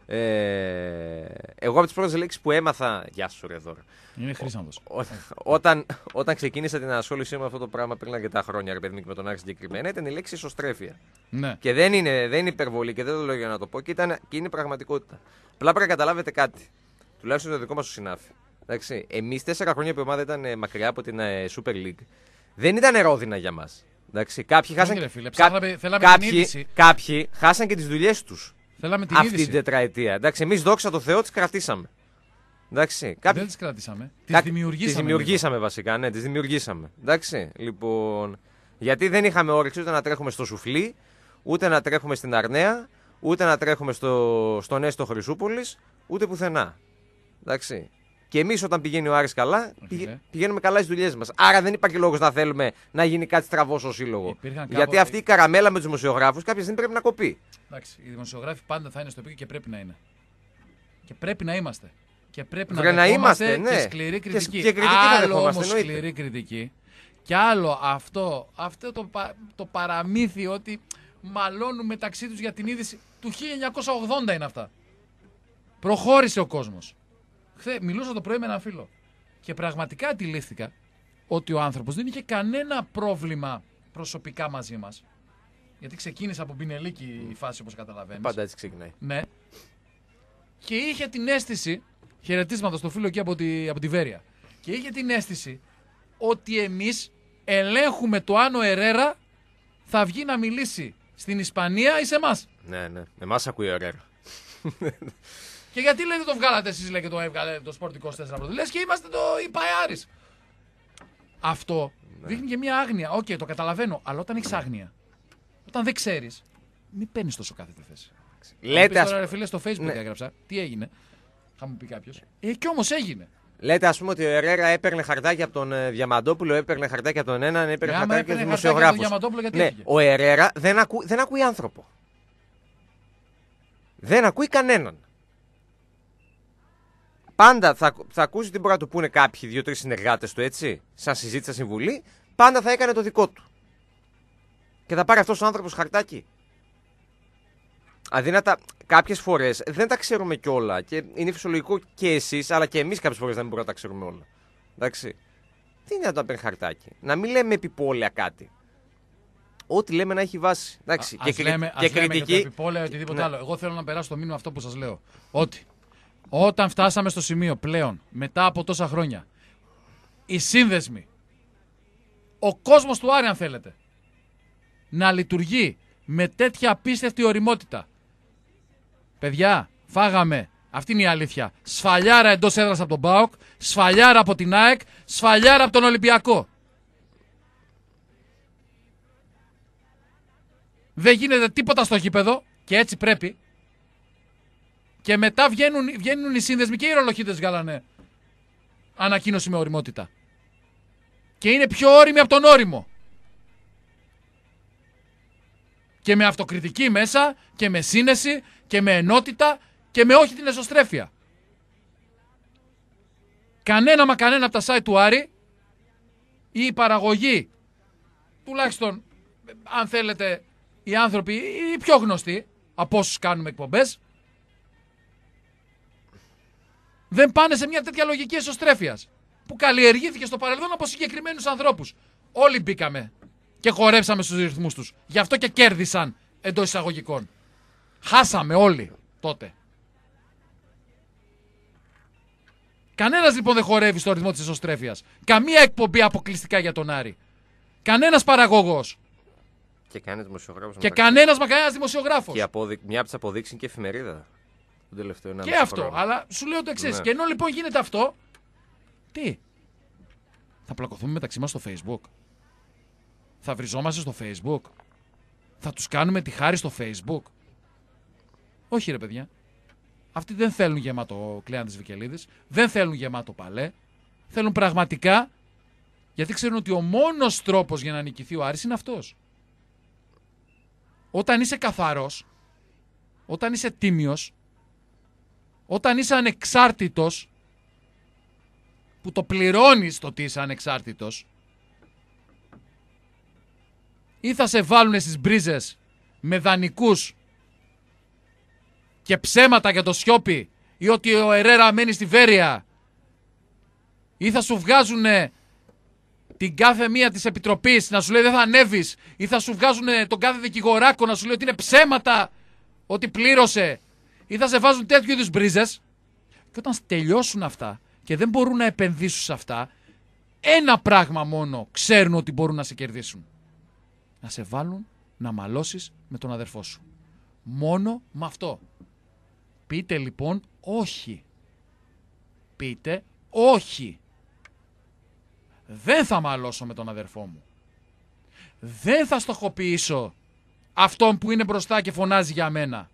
Ε, εγώ από τις πρώτες λέξεις που έμαθα. Γεια σου, ρε δώρα. Είναι Χρύσανθος. Όταν, όταν ξεκίνησα την ασχόλησή μου με αυτό το πράγμα πριν αρκετά χρόνια, ρε παιδί μου, και με τον Άρη συγκεκριμένα, ήταν η λέξη ισοστρέφεια. Ναι. Και δεν είναι, δεν είναι υπερβολή και δεν το λέω για να το πω, και, ήταν, και είναι πραγματικότητα. Απλά πρέπει να καταλάβετε κάτι. Τουλάχιστον το δικό μας το συνάφη. Εμείς τέσσερα χρόνια που η ομάδα ήταν μακριά από την Super League, δεν ήταν ρόδινα για μας. Κάποιοι χάσαν, φίλε, φίλε, ψάχναμε, κά, κάποιοι, κάποιοι χάσαν και τις δουλειές τους. Θέλαμε την αυτή είδηση. την τετραετία. Εντάξει, εμείς δόξα τω Θεώ τις κρατήσαμε. Εντάξει, κάποιοι... Δεν τις κρατήσαμε. Τις Κά... δημιουργήσαμε. Τις δημιουργήσαμε λίγο. Βασικά, ναι, τις δημιουργήσαμε. Εντάξει, λοιπόν. Γιατί δεν είχαμε όρεξη ούτε να τρέχουμε στο Σουφλί, ούτε να τρέχουμε στην Αρναία, ούτε να τρέχουμε στο, στον Έστω Χρυσούπολης, ούτε πουθενά. Εντάξει. Και εμείς όταν πηγαίνει ο Άρης καλά, πηγα... πηγαίνουμε καλά στις δουλειές μας. Άρα δεν υπάρχει λόγος να θέλουμε να γίνει κάτι στραβό στο σύλλογο. Κάπου... Γιατί αυτή η καραμέλα με τους δημοσιογράφους κάποια στιγμή πρέπει να κοπεί. Εντάξει, οι δημοσιογράφοι πάντα θα είναι στο επίκεντρο και πρέπει να είναι. Και πρέπει να είμαστε. Και πρέπει Βρε, να, να είμαστε, ναι. Και σκληρή κριτική. Και, και κριτική άλλο όμως σκληρή κριτική. Και άλλο αυτό, αυτό το, το παραμύθι ότι μαλώνουν μεταξύ τους για την είδηση του χίλια εννιακόσια ογδόντα είναι αυτά. Προχώρησε ο κόσμος. Χθε μιλούσα το πρωί με έναν φίλο και πραγματικά αντιλήφθηκα ότι ο άνθρωπος δεν είχε κανένα πρόβλημα προσωπικά μαζί μας. Γιατί ξεκίνησε από πινελίκη η φάση, όπως καταλαβαίνεις. Πάντα έτσι ξεκινάει. Ναι. Και είχε την αίσθηση, χαιρετίσματα στο φίλο εκεί από τη, από τη Βέρεια, και είχε την αίσθηση ότι εμείς ελέγχουμε το αν ο Ερέρα θα βγει να μιλήσει στην Ισπανία ή σε εμάς. Ναι, ναι. Εμάς ακούει ο Ερέρα. Και γιατί λέει δεν το βγάλατε εσείς, λέει, και το έβγαλε το Sport είκοσι τέσσερα πρώτο. Λες και είμαστε το Ιπαεάρης. Αυτό ναι. Δείχνει και μια άγνοια. Οκ, okay, το καταλαβαίνω, αλλά όταν έχεις άγνοια, όταν δεν ξέρεις, μην παίρνεις τόσο κάθετη θέση. Λέτε, τώρα, ρε φίλε, στο Facebook ναι. έγραψα. Τι έγινε, θα μου πει κάποιος. Ε, κι όμως έγινε. Λέτε, ας πούμε, ότι ο Ερέρα έπαιρνε χαρτάκι από τον ε, Διαμαντόπουλο, έπαιρνε χαρτάκι από τον έναν, έπαιρνε χαρτάκι από τον δημοσιογράφο. Ναι, ο Ερέρα δεν, ακού, δεν ακούει άνθρωπο. Δεν ακούει κανέναν. Πάντα θα, θα ακούσει τι μπορεί να του πούνε κάποιοι δύο-τρεις συνεργάτες του, έτσι, σαν συζήτηση, σαν συμβουλή. Πάντα θα έκανε το δικό του. Και θα πάρει αυτός ο άνθρωπος χαρτάκι. Αδύνατα, κάποιες φορές δεν τα ξέρουμε κιόλα και είναι φυσιολογικό και εσείς, αλλά και εμείς κάποιες φορές δεν μπορούμε να τα ξέρουμε όλα. Εντάξει. Τι είναι να το παίρνει χαρτάκι. Να μην λέμε επιπόλαια κάτι. Ό,τι λέμε να έχει βάση. Εντάξει. Α, και, ας κρι... λέμε, και ας κριτική. Λέμε και το επιπόλαια οτιδήποτε ναι. άλλο. Εγώ θέλω να περάσω το μήνυμα αυτό που σας λέω. Ότι όταν φτάσαμε στο σημείο πλέον, μετά από τόσα χρόνια, οι σύνδεσμοι, ο κόσμος του Άρη, αν θέλετε, να λειτουργεί με τέτοια απίστευτη ωριμότητα. Παιδιά, φάγαμε, αυτή είναι η αλήθεια, σφαλιάρα εντός έδρας από τον ΠΑΟΚ, σφαλιάρα από την ΑΕΚ, σφαλιάρα από τον Ολυμπιακό. Δεν γίνεται τίποτα στο γήπεδο και έτσι πρέπει. Και μετά βγαίνουν, βγαίνουν οι σύνδεσμοι και οι ρολοχίτες βγάλανε ανακοίνωση με ωριμότητα. Και είναι πιο όριμοι από τον όριμο. Και με αυτοκριτική μέσα και με σύνεση και με ενότητα και με όχι την εσωστρέφεια. Κανένα μα κανένα από τα site του Άρη ή η παραγωγή, τουλάχιστον αν θέλετε οι άνθρωποι οι πιο γνωστοί από όσους κάνουμε εκπομπές, δεν πάνε σε μια τέτοια λογική εσωστρέφειας. που καλλιεργήθηκε στο παρελθόν από συγκεκριμένους ανθρώπους. Όλοι μπήκαμε και χορέψαμε στους ρυθμούς τους. Γι' αυτό και κέρδισαν εντός εισαγωγικών. Χάσαμε όλοι τότε. Κανένας λοιπόν δεν χορεύει στο ρυθμό της εσωστρέφειας. Καμία εκπομπή αποκλειστικά για τον Άρη. Κανένας παραγωγός. Και κανένας δημοσιογράφος. Και κανένας μα κανένας δημοσιογράφος. Και αποδει... μια από τις αποδείξεις είναι και εφημερίδα. Τον τελευταίο και αυτό. Χρόνο. Αλλά σου λέω το εξής. Ναι. Και ενώ λοιπόν γίνεται αυτό. Τι. Θα πλακωθούμε μεταξύ μας στο Facebook. Θα βριζόμαστε στο Facebook. Θα τους κάνουμε τη χάρη στο Facebook. Όχι ρε παιδιά. Αυτοί δεν θέλουν γεμάτο κλέαν της Βικελίδης. Δεν θέλουν γεμάτο παλέ. Θέλουν πραγματικά. Γιατί ξέρουν ότι ο μόνος τρόπος για να νικηθεί ο Άρης είναι αυτός. Όταν είσαι καθαρός. Όταν είσαι τίμιος. Όταν είσαι ανεξάρτητος. Που το πληρώνεις το ότι είσαι ανεξάρτητος. Ή θα σε βάλουν στις μπρίζες με δανεικούς και ψέματα για το Σιώπη, ή ότι ο Ερέρα μένει στη Βέρεια, ή θα σου βγάζουν την κάθε μία της επιτροπής να σου λέει δεν θα ανέβεις, ή θα σου βγάζουν τον κάθε δικηγοράκο να σου λέει ότι είναι ψέματα, ότι πλήρωσε, ή θα σε βάζουν τέτοιου είδους μπρίζες. Και όταν τελειώσουν αυτά και δεν μπορούν να επενδύσουν σε αυτά, ένα πράγμα μόνο ξέρουν ότι μπορούν να σε κερδίσουν. Να σε βάλουν να μαλώσεις με τον αδερφό σου. Μόνο με αυτό. Πείτε λοιπόν όχι. Πείτε όχι. Δεν θα μαλώσω με τον αδερφό μου. Δεν θα στοχοποιήσω αυτόν που είναι μπροστά και φωνάζει για μένα.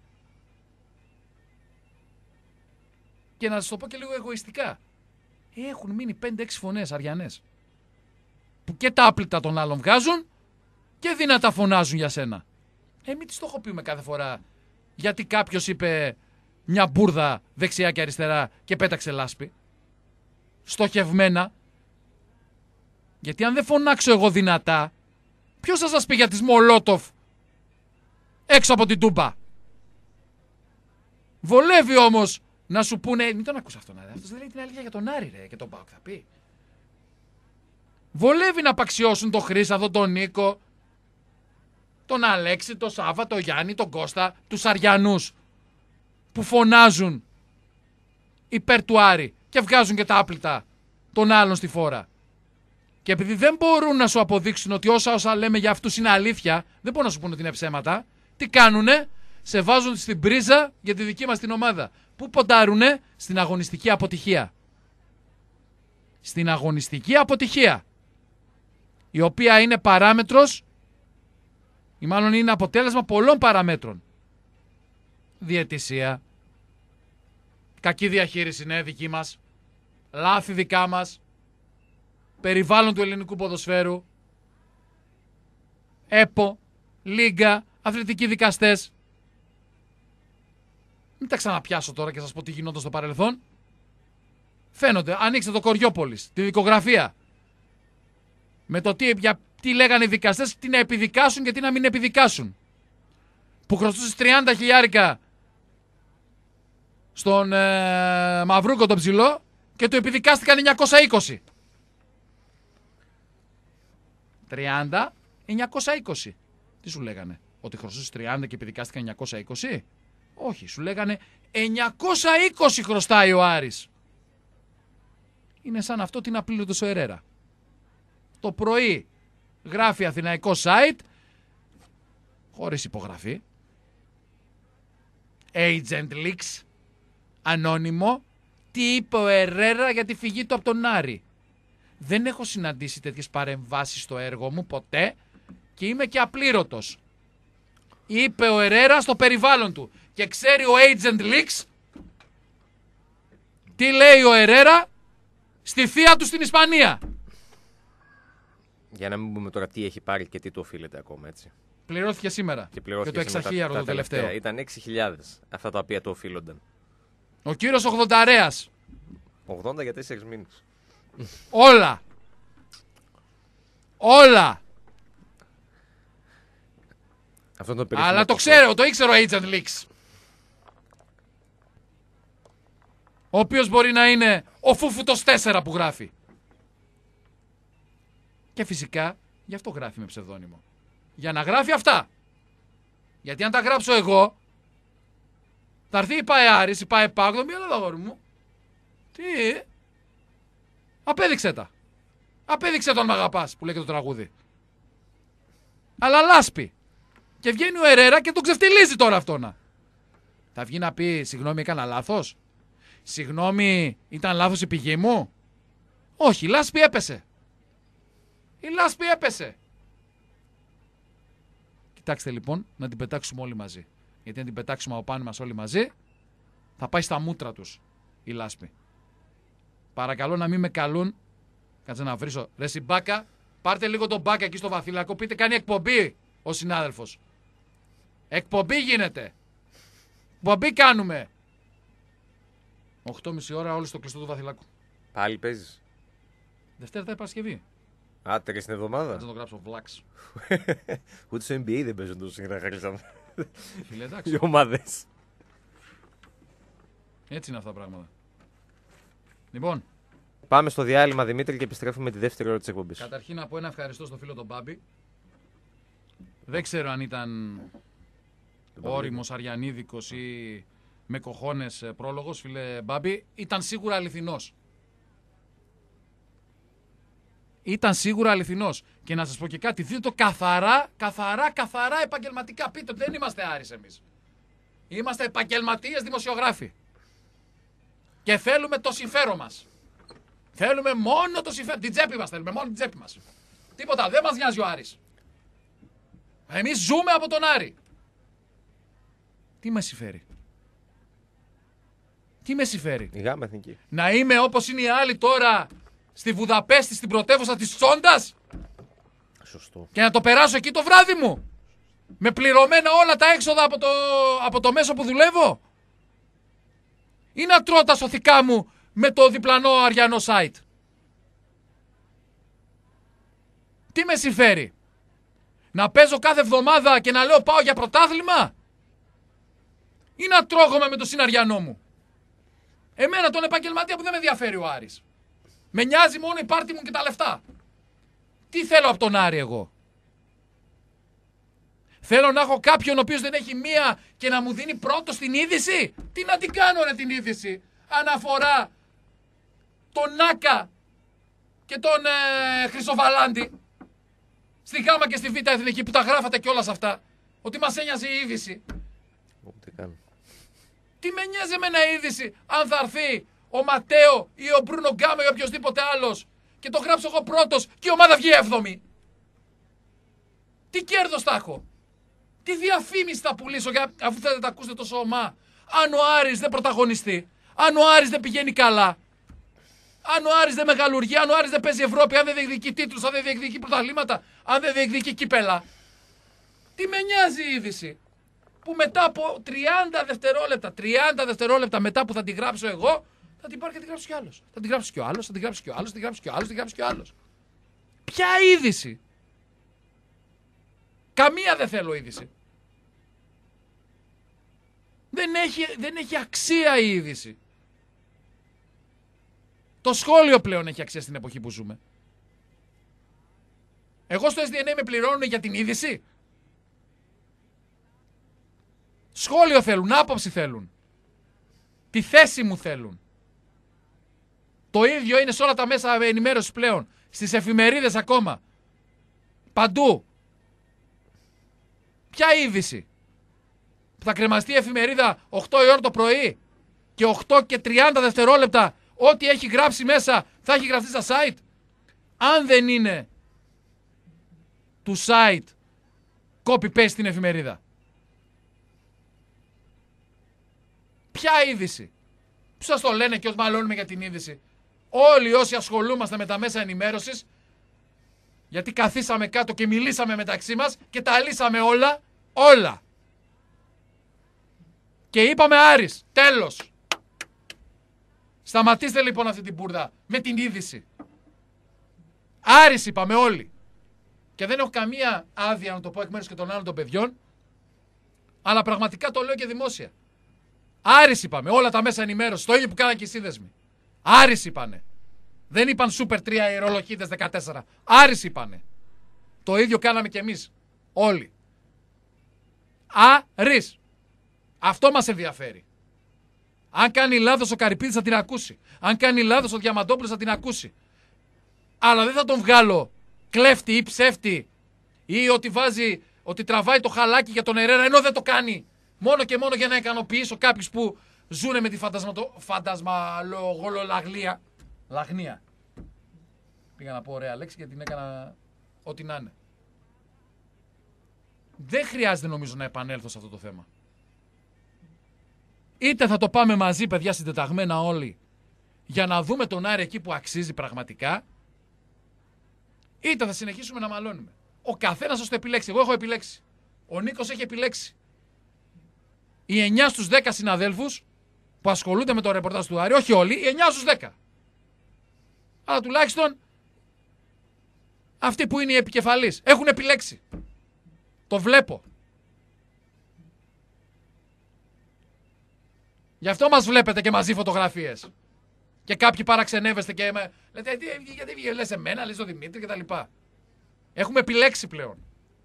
Και να σας το πω και λίγο εγωιστικά. Έχουν μείνει πέντε έξι φωνές αριανές. Που και τα άπλυτα των άλλων βγάζουν και δυνατά φωνάζουν για σένα. Ε, μην τις στοχοποιούμε κάθε φορά. Γιατί κάποιος είπε μια μπουρδα δεξιά και αριστερά και πέταξε λάσπη. Στοχευμένα. Γιατί αν δεν φωνάξω εγώ δυνατά, ποιος θα σας πει για τις Μολότοφ έξω από την Τούμπα. Βολεύει όμως να σου πούνε. Μην τον ακούς αυτόν. Αυτός δεν λέει την αλήθεια για τον Άρη ρε, και τον ΠΑΟΚ θα πει. Βολεύει να απαξιώσουν τον Χρήσαδο, τον Νίκο, τον Αλέξη, τον Σάβα, τον Γιάννη, τον Κώστα, τους Αριανούς που φωνάζουν υπέρ του Άρη και βγάζουν και τα άπλυτα των άλλων στη φόρα. Και επειδή δεν μπορούν να σου αποδείξουν ότι όσα όσα λέμε για αυτούς είναι αλήθεια, δεν μπορούν να σου πούνε ότι είναι ψέματα, τι κάνουνε, σε βάζουν στην πρίζα για τη δική μας την ομάδα. Πού ποντάρουνε? Στην αγωνιστική αποτυχία. Στην αγωνιστική αποτυχία. Η οποία είναι παράμετρος, ή μάλλον είναι αποτέλεσμα πολλών παραμέτρων. Διαιτησία. Κακή διαχείριση είναι δική μας. Λάθη δικά μας. Περιβάλλον του ελληνικού ποδοσφαίρου. ΕΠΟ. Λίγκα. Αθλητικοί δικαστές. Μην τα ξαναπιάσω τώρα και σας πω τι γινόταν στο παρελθόν. Φαίνονται. Ανοίξτε το Κοριόπολης. Τη δικογραφία. Με το τι, για, τι λέγανε οι δικαστές, τι να επιδικάσουν και τι να μην επιδικάσουν. Που χρωστούσες τριάντα χιλιάρικα στον ε, Μαυρούκο τον ψηλό και του επιδικάστηκαν εννιακόσια είκοσι. τριάντα, εννιακόσια είκοσι. Τι σου λέγανε? Ότι χρωστούσες τριάντα και επιδικάστηκαν εννιακόσια είκοσι? Όχι, σου λέγανε εννιακόσια είκοσι χρωστάει ο Άρης. Είναι σαν αυτό την απλήρωτος ο Ερέρα. Το πρωί γράφει αθηναϊκό site, χωρίς υπογραφή, agent leaks, ανώνυμο, τι είπε ο Ερέρα για τη φυγή του από τον Άρη. Δεν έχω συναντήσει τέτοιες παρεμβάσεις στο έργο μου ποτέ και είμαι και απλήρωτος. Είπε ο Ερέρα στο περιβάλλον του και ξέρει ο agent leaks τι λέει ο Ερέρα στη θεία του στην Ισπανία. Για να μην πούμε τώρα τι έχει πάρει και τι του οφείλεται ακόμα, έτσι. Πληρώθηκε σήμερα. Και, πληρώθηκε και το εξαχίαρο το τελευταίο. τελευταία. Ήταν έξι χιλιάδες αυτά τα οποία του οφείλονταν. Ο κύριος ογδονταρέας. ογδόντα για τέσσερις μήνες. Όλα. Όλα. Αυτό το Αλλά το ξέρω, το ήξερε ο Agent Leaks. Ο οποίος μπορεί να είναι ο Φούφουτος τέσσερα που γράφει. Και φυσικά γι' αυτό γράφει με ψευδόνυμο. Για να γράφει αυτά. Γιατί αν τα γράψω εγώ, θα έρθει η ΠΑΕ Άρης, η ΠΑΕ ΠΑΟΚ, τον πει έλα αγόρι μου. Τι, απέδειξε τα. Απέδειξε τον μ' αγαπάς που λέει και το τραγούδι. Αλλά λάσπη. Και βγαίνει ο Ερέρα και τον ξεφτιλίζει τώρα αυτόνα. Θα βγει να πει συγγνώμη έκανα λάθος. Συγγνώμη ήταν λάθος η πηγή μου. Όχι, η λάσπη έπεσε. Η λάσπη έπεσε. Κοιτάξτε λοιπόν να την πετάξουμε όλοι μαζί. Γιατί αν την πετάξουμε από πάνω μας όλοι μαζί, θα πάει στα μούτρα τους η λάσπη. Παρακαλώ να μην με καλούν. Κάτσε να βρίσω. Ρε συμπάκα, πάρτε λίγο τον Μπάκα εκεί στο Βαθύλακο. Πείτε κάνει εκπομπή ο συνάδελφος. Εκπομπή γίνεται. Εκπομπή κάνουμε. οκτώ και μισή ώρα όλοι στο κλειστό του Βαθυλάκου. Πάλι παίζεις. Δευτέρα θα Παρασκευή. Άτε και στην εβδομάδα. Θα το γράψω βλάξ. Ούτε στο N B A δεν παίζουν τόσο συχνά χαρίσαμε. Φίλε, εντάξει. Οι ομάδες. Έτσι είναι αυτά τα πράγματα. Λοιπόν. Πάμε στο διάλειμμα Δημήτρη και επιστρέφουμε με τη δεύτερη ώρα της εκπομπής. Καταρχήν να πω ένα ευχαριστώ στο φίλο τον Μπάμπη. Δεν ξέρω αν ήταν όριμος, αριανίδικος ή με κοχώνες πρόλογος, φίλε Μπάμπη. Ήταν σίγουρα αληθινός. Ήταν σίγουρα αληθινός. Και να σας πω και κάτι, δείτε το καθαρά, καθαρά, καθαρά επαγγελματικά. Πείτε ότι δεν είμαστε Άρης εμείς. Είμαστε επαγγελματίες δημοσιογράφοι. Και θέλουμε το συμφέρον μας. Θέλουμε μόνο το συμφέρον. Την τσέπη μας θέλουμε, μόνο την τσέπη μας. Τίποτα, δεν μας νοιάζει ο Άρης. Εμείς ζούμε από τον Άρη. Τι με συμφέρει. Τι με συμφέρει. Η Γάμα Εθνική. Να είμαι όπως είναι οι άλλοι τώρα στη Βουδαπέστη, στην πρωτεύουσα της Τσόντας. Σωστό. Και να το περάσω εκεί το βράδυ μου. Με πληρωμένα όλα τα έξοδα από το, από το μέσο που δουλεύω. Ή να τρώω τα σωθικά μου με το διπλανό αριανό site. Τι με συμφέρει. Να παίζω κάθε εβδομάδα και να λέω πάω για πρωτάθλημα. Ή να τρώγομαι με το συναριανό μου. Εμένα τον επαγγελματία που δεν με ενδιαφέρει ο Άρης. Με νοιάζει μόνο η πάρτι μου και τα λεφτά. Τι θέλω από τον Άρη εγώ. Θέλω να έχω κάποιον ο οποίος δεν έχει μία και να μου δίνει πρώτο στην είδηση. Τι να την κάνω ρε την είδηση. Αναφορά τον Νάκα και τον ε, Χρυσοβαλάντη. Στη Γάμα και στη Β' Εθνική που τα γράφατε και όλα αυτά. Ότι μας ένοιαζε η είδηση. Ούτε καν. Τι με νοιάζει εμένα η είδηση αν θα έρθει ο Ματέο ή ο Μπρούνο Γκάμα ή οποιοδήποτε άλλος και το γράψω εγώ πρώτος και η ομάδα βγει έβδομη. Τι κέρδος θα έχω. Τι διαφήμιση θα πουλήσω για, αφού θέλετε να ακούσετε τόσο ομά. Αν ο Άρης δεν πρωταγωνιστεί, αν ο Άρης δεν πηγαίνει καλά, αν ο Άρης δεν μεγαλουργεί, αν ο Άρης δεν παίζει Ευρώπη, αν δεν διεκδικεί τίτλους, αν δεν διεκδικεί πρωταθλήματα, αν δεν διεκδικεί κύπελα. Τι με νοιάζει η είδηση. Που μετά από τριάντα δευτερόλεπτα, τριάντα δευτερόλεπτα μετά που θα τη γράψω εγώ, θα την πάρει και θα την γράψει κι άλλος. Θα την γράψει κι ο άλλος, θα την γράψει κι ο άλλος, θα την γράψει κι ο άλλος, θα την γράψει κι ο άλλος. Ποια είδηση. Καμία δεν θέλω είδηση. Δεν έχει, δεν έχει αξία η είδηση. Το σχόλιο πλέον έχει αξία στην εποχή που ζούμε. Εγώ στο ες ντι εν έι με πληρώνουν για την είδηση. Σχόλιο θέλουν, άποψη θέλουν. Τη θέση μου θέλουν. Το ίδιο είναι σε όλα τα μέσα ενημέρωσης πλέον. Στις εφημερίδες ακόμα. Παντού. Ποια είδηση. Θα κρεμαστεί η εφημερίδα οκτώ η ώρα το πρωί και οκτώ και τριάντα δευτερόλεπτα ό,τι έχει γράψει μέσα θα έχει γραφτεί στα site. Αν δεν είναι του site copy-paste στην εφημερίδα. Ποια είδηση. Που σας το λένε και ως μαλώνουμε για την είδηση. Όλοι όσοι ασχολούμαστε με τα μέσα ενημέρωσης, γιατί καθίσαμε κάτω και μιλήσαμε μεταξύ μας και τα λύσαμε όλα, όλα. Και είπαμε Άρης, τέλος. Σταματήστε λοιπόν αυτή την μπουρδα με την είδηση. Άρης είπαμε όλοι. Και δεν έχω καμία άδεια να το πω εκ μέρους και των άλλων των παιδιών, αλλά πραγματικά το λέω και δημόσια. Άρης είπαμε, όλα τα μέσα ενημέρωσης, το ίδιο που κάνανε και οι σύνδεσμοι. Άρης είπανε. Δεν είπαν Σούπερ τρία οι ρολοχίδες δεκατέσσερα. Άρης είπανε. Το ίδιο κάναμε κι εμείς. Όλοι. Άρης. Αυτό μας ενδιαφέρει. Αν κάνει λάθος ο Καρυπίδης θα την ακούσει. Αν κάνει λάθος ο Διαμαντόπουλος θα την ακούσει. Αλλά δεν θα τον βγάλω κλέφτη ή ψεύτη ή ότι βάζει, ότι τραβάει το χαλάκι για τον Ερέρα ενώ δεν το κάνει. Μόνο και μόνο για να ικανοποιήσω κάποιους που ζουνε με τη φαντασμαλογολολαγλία. Λαγνία. Πήγα να πω ωραία λέξη γιατί την έκανα ό,τι να είναι. Δεν χρειάζεται νομίζω να επανέλθω σε αυτό το θέμα. Είτε θα το πάμε μαζί, παιδιά, συντεταγμένα όλοι, για να δούμε τον Άρη εκεί που αξίζει πραγματικά, είτε θα συνεχίσουμε να μαλώνουμε. Ο καθένας θα το επιλέξει. Εγώ έχω επιλέξει. Ο Νίκος έχει επιλέξει. Οι εννιά στους δέκα συναδέλφους που ασχολούνται με το ρεπορτάζ του Άρη, όχι όλοι, οι εννιά στους δέκα. Αλλά τουλάχιστον αυτοί που είναι οι επικεφαλείς έχουν επιλέξει. Το βλέπω. Γι' αυτό μας βλέπετε και μαζί φωτογραφίες. Και κάποιοι παραξενεύεστε και με... λέτε, γιατί λες εμένα, λες τον Δημήτρη κτλ. Έχουμε επιλέξει πλέον.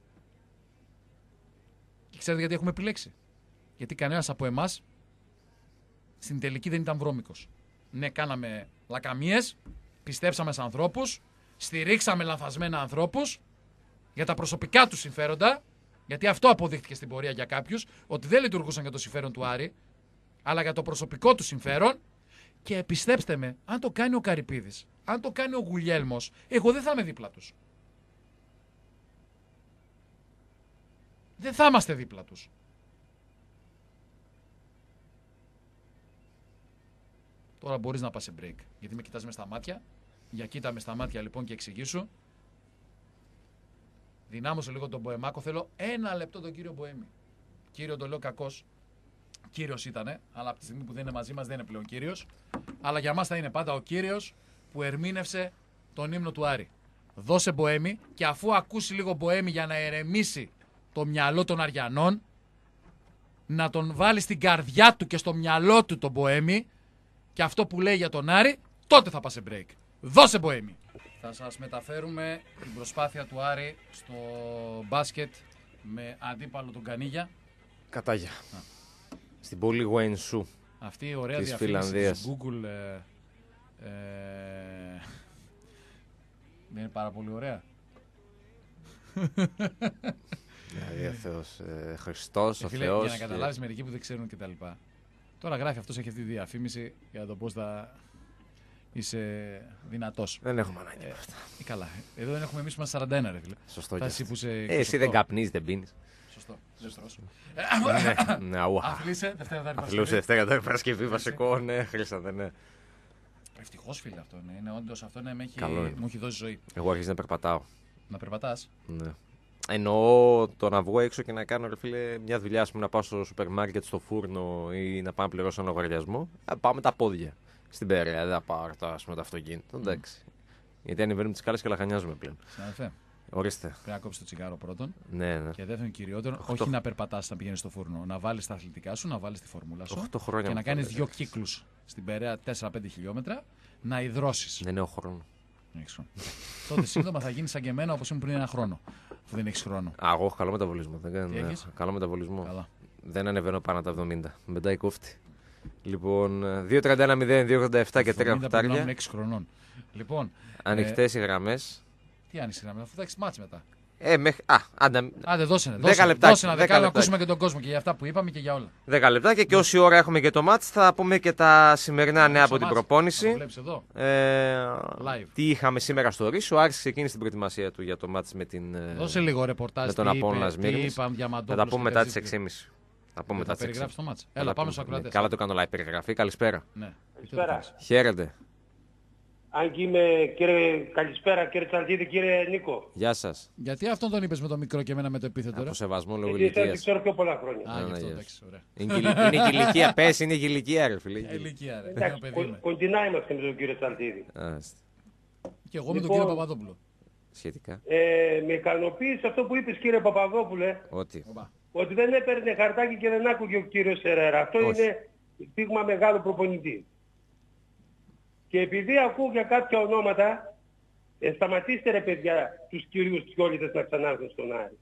Και ξέρετε γιατί έχουμε επιλέξει? Γιατί κανένας από εμάς στην τελική δεν ήταν βρώμικος. Ναι, κάναμε λακαμίες, πιστέψαμε σε ανθρώπους, στηρίξαμε λανθασμένα ανθρώπους για τα προσωπικά τους συμφέροντα, γιατί αυτό αποδείχθηκε στην πορεία για κάποιους, ότι δεν λειτουργούσαν για το συμφέρον του Άρη, αλλά για το προσωπικό του συμφέρον. Και πιστέψτε με, αν το κάνει ο Καρυπίδης, αν το κάνει ο Γουλιέλμος, εγώ δεν θα είμαι δίπλα τους. Δεν θα είμαστε δίπλα τους. Τώρα μπορείς να πας σε break, γιατί με κοιτάς μες στα μάτια. Για κοίτα με στα μάτια λοιπόν και εξηγήσου. Δυνάμωσε λίγο τον Μποεμάκο, θέλω ένα λεπτό τον κύριο Μποέμι. Κύριο το λέω κακός. Κύριος ήτανε, αλλά από τη στιγμή που δεν είναι μαζί μας δεν είναι πλέον κύριος. Αλλά για μας θα είναι πάντα ο κύριος που ερμήνευσε τον ύμνο του Άρη. Δώσε Μποέμι και αφού ακούσει λίγο Μποέμι για να ερεμήσει το μυαλό των Αριανών, να τον βάλει στην καρδιά του και στο μυαλό του τον Μποέμι και αυτό που λέει για τον Άρη, τότε θα πάει σε break. Δώσε Μποέμι. Θα σας μεταφέρουμε την προσπάθεια του Άρη στο μπάσκετ με αντίπαλο τον Κανίγια. Κατάγια. Στην πόλη Γουενσού. Αυτή η ωραία διαφήμιση της Google ε, ε, δεν είναι πάρα πολύ ωραία? Δηλαδή ο Θεός, ε, Χριστός, ε, ο φίλε, Θεός. Για να καταλάβεις και... μερικοί που δεν ξέρουν κτλ. Τώρα γράφει αυτός, έχει αυτή τη διαφήμιση για το πώς θα είσαι δυνατός. Δεν έχουμε ανάγκη από αυτά. Ε, καλά. Εδώ δεν έχουμε εμείς που είμαστε σαράντα ένα, ρε φίλε. Σωστό. Εσύ, που είσαι ε, εσύ δεν καπνίζεις, δεν πίνεις. Σωστό. Δεν στρώσου. Ναι, Αθλείσαι Δευτέρα Αθλούσε Δευτέρα Τετάρτη Παρασκευή, βασικό, ναι, χρήσατε, ναι. Ευτυχώς, φίλε, αυτό είναι. Είναι όντως αυτό, ναι, με έχει, μου έχει δώσει ζωή. Εγώ αρχίζω να περπατάω. Να περπατάς? Ναι. Εννοώ το να βγω έξω και να κάνω, ρε φίλε, μια δουλειά, ας πούμε, να πάω στο σούπερ μάρκετ, στο φούρνο ή να πάω να πληρώσω ένα λογαριασμό. Πάω με τα πόδια στην Περαία, δεν θα πάω ας πούμε, το αυτοκίνητο. Mm. Εντάξει. Γιατί ανεβαίνουμε τις σκάλες και λαχανιάζουμε πλέον. Συνάδελφε. Ορίστε. Πρέπει να κόψεις το τσιγάρο πρώτον. Ναι, ναι. Και δεύτερον, κυριότερο, όχι να περπατάς να πηγαίνεις στο φούρνο. Να βάλεις τα αθλητικά σου, να βάλεις τη φόρμουλα σου. οκτώ χρόνια και να κάνεις δύο κύκλους στην Περαία τέσσερα πέντε χιλιόμετρα, να υδρώσεις. Δεν έχω χρόνο. Τότε σύντομα θα γίνεις σαν και εμένα όπως ήμουν πριν ένα χρόνο. Αφού δεν έχεις χρόνο. Α, εγώ έχω καλό μεταβολισμό. Δεν κάνω, ναι. Καλό μεταβολισμό. Καλά. Δεν ανεβαίνω πάνω από τα εβδομήντα. Μετά η κόφτη. Λοιπόν, δύο τριάντα ένα μηδέν, δύο ογδόντα επτά και τρία χιλιάδες. έξι χρονών. Λοιπόν. Ανοιχτές ε... οι γραμμές. Τι άνοιξε οι γραμμές, αφού θα έχεις μάτς μετά. Ε, μέχρι... Α, άντα... Άντε, δώσε ένα. δέκα λεπτά. Δώσε ένα δεκάλεπτο να ακούσουμε και τον κόσμο και για αυτά που είπαμε και για όλα. δέκα λεπτά και, και όση ώρα έχουμε και το μάτς θα πούμε και τα σημερινά νέα από την μάτς. Προπόνηση. Το εδώ. Ε, τι είχαμε σήμερα στο Ρίσο. Ο Άρης ξεκίνησε την προετοιμασία του για το μάτς με, την, δώσε λίγο ρεπορτάζ με τον Απόλλωνα Σμύρνης. Θα τα πούμε μετά τις έξι και μισή. Θα πούμε μετά τις έξι και μισή. Το μάτς. Έλα, πάμε στους ακροατές. Καλά το κάνω live περιγραφή. Καλησπέρα. Ναι. Καλησπέρα. Χαίρετε. Αν και είμαι, κύριε, καλησπέρα κύριε Τσαλτίδη, κύριε Νίκο. Γεια σας. Γιατί αυτόν τον είπες με το μικρό και εμένα με το επίθετο? Από σεβασμό λόγω ηλικίας. ηλικίας. Γιατί ξέρω πιο πολλά χρόνια. Α, γι' αυτό, εντάξει, ωραία. Είναι και η ηλικία, πες, είναι και η ηλικία, ρε φίλε. Ηλικία, ρε. Εντάξει, κοντινά είμαστε με τον κύριο Τσαλτίδη. Και εγώ με τον κύριο Παπαδόπουλο. Σχετικά. Ε, με ικανοποίησε αυτό που είπες, κύριε Παπαδόπουλε. Ότι. Ότι δεν έπαιρνε χαρτάκι και δεν άκουγε ο κύριος Ερέρα. Αυτό όχι. Είναι δείγμα μεγάλο προπονητή. Και επειδή ακούω για κάποια ονόματα, ε, σταματήστε ρε παιδιά τους κυρίους Τσιόλιδες να ξανάρθουν στον Άρη.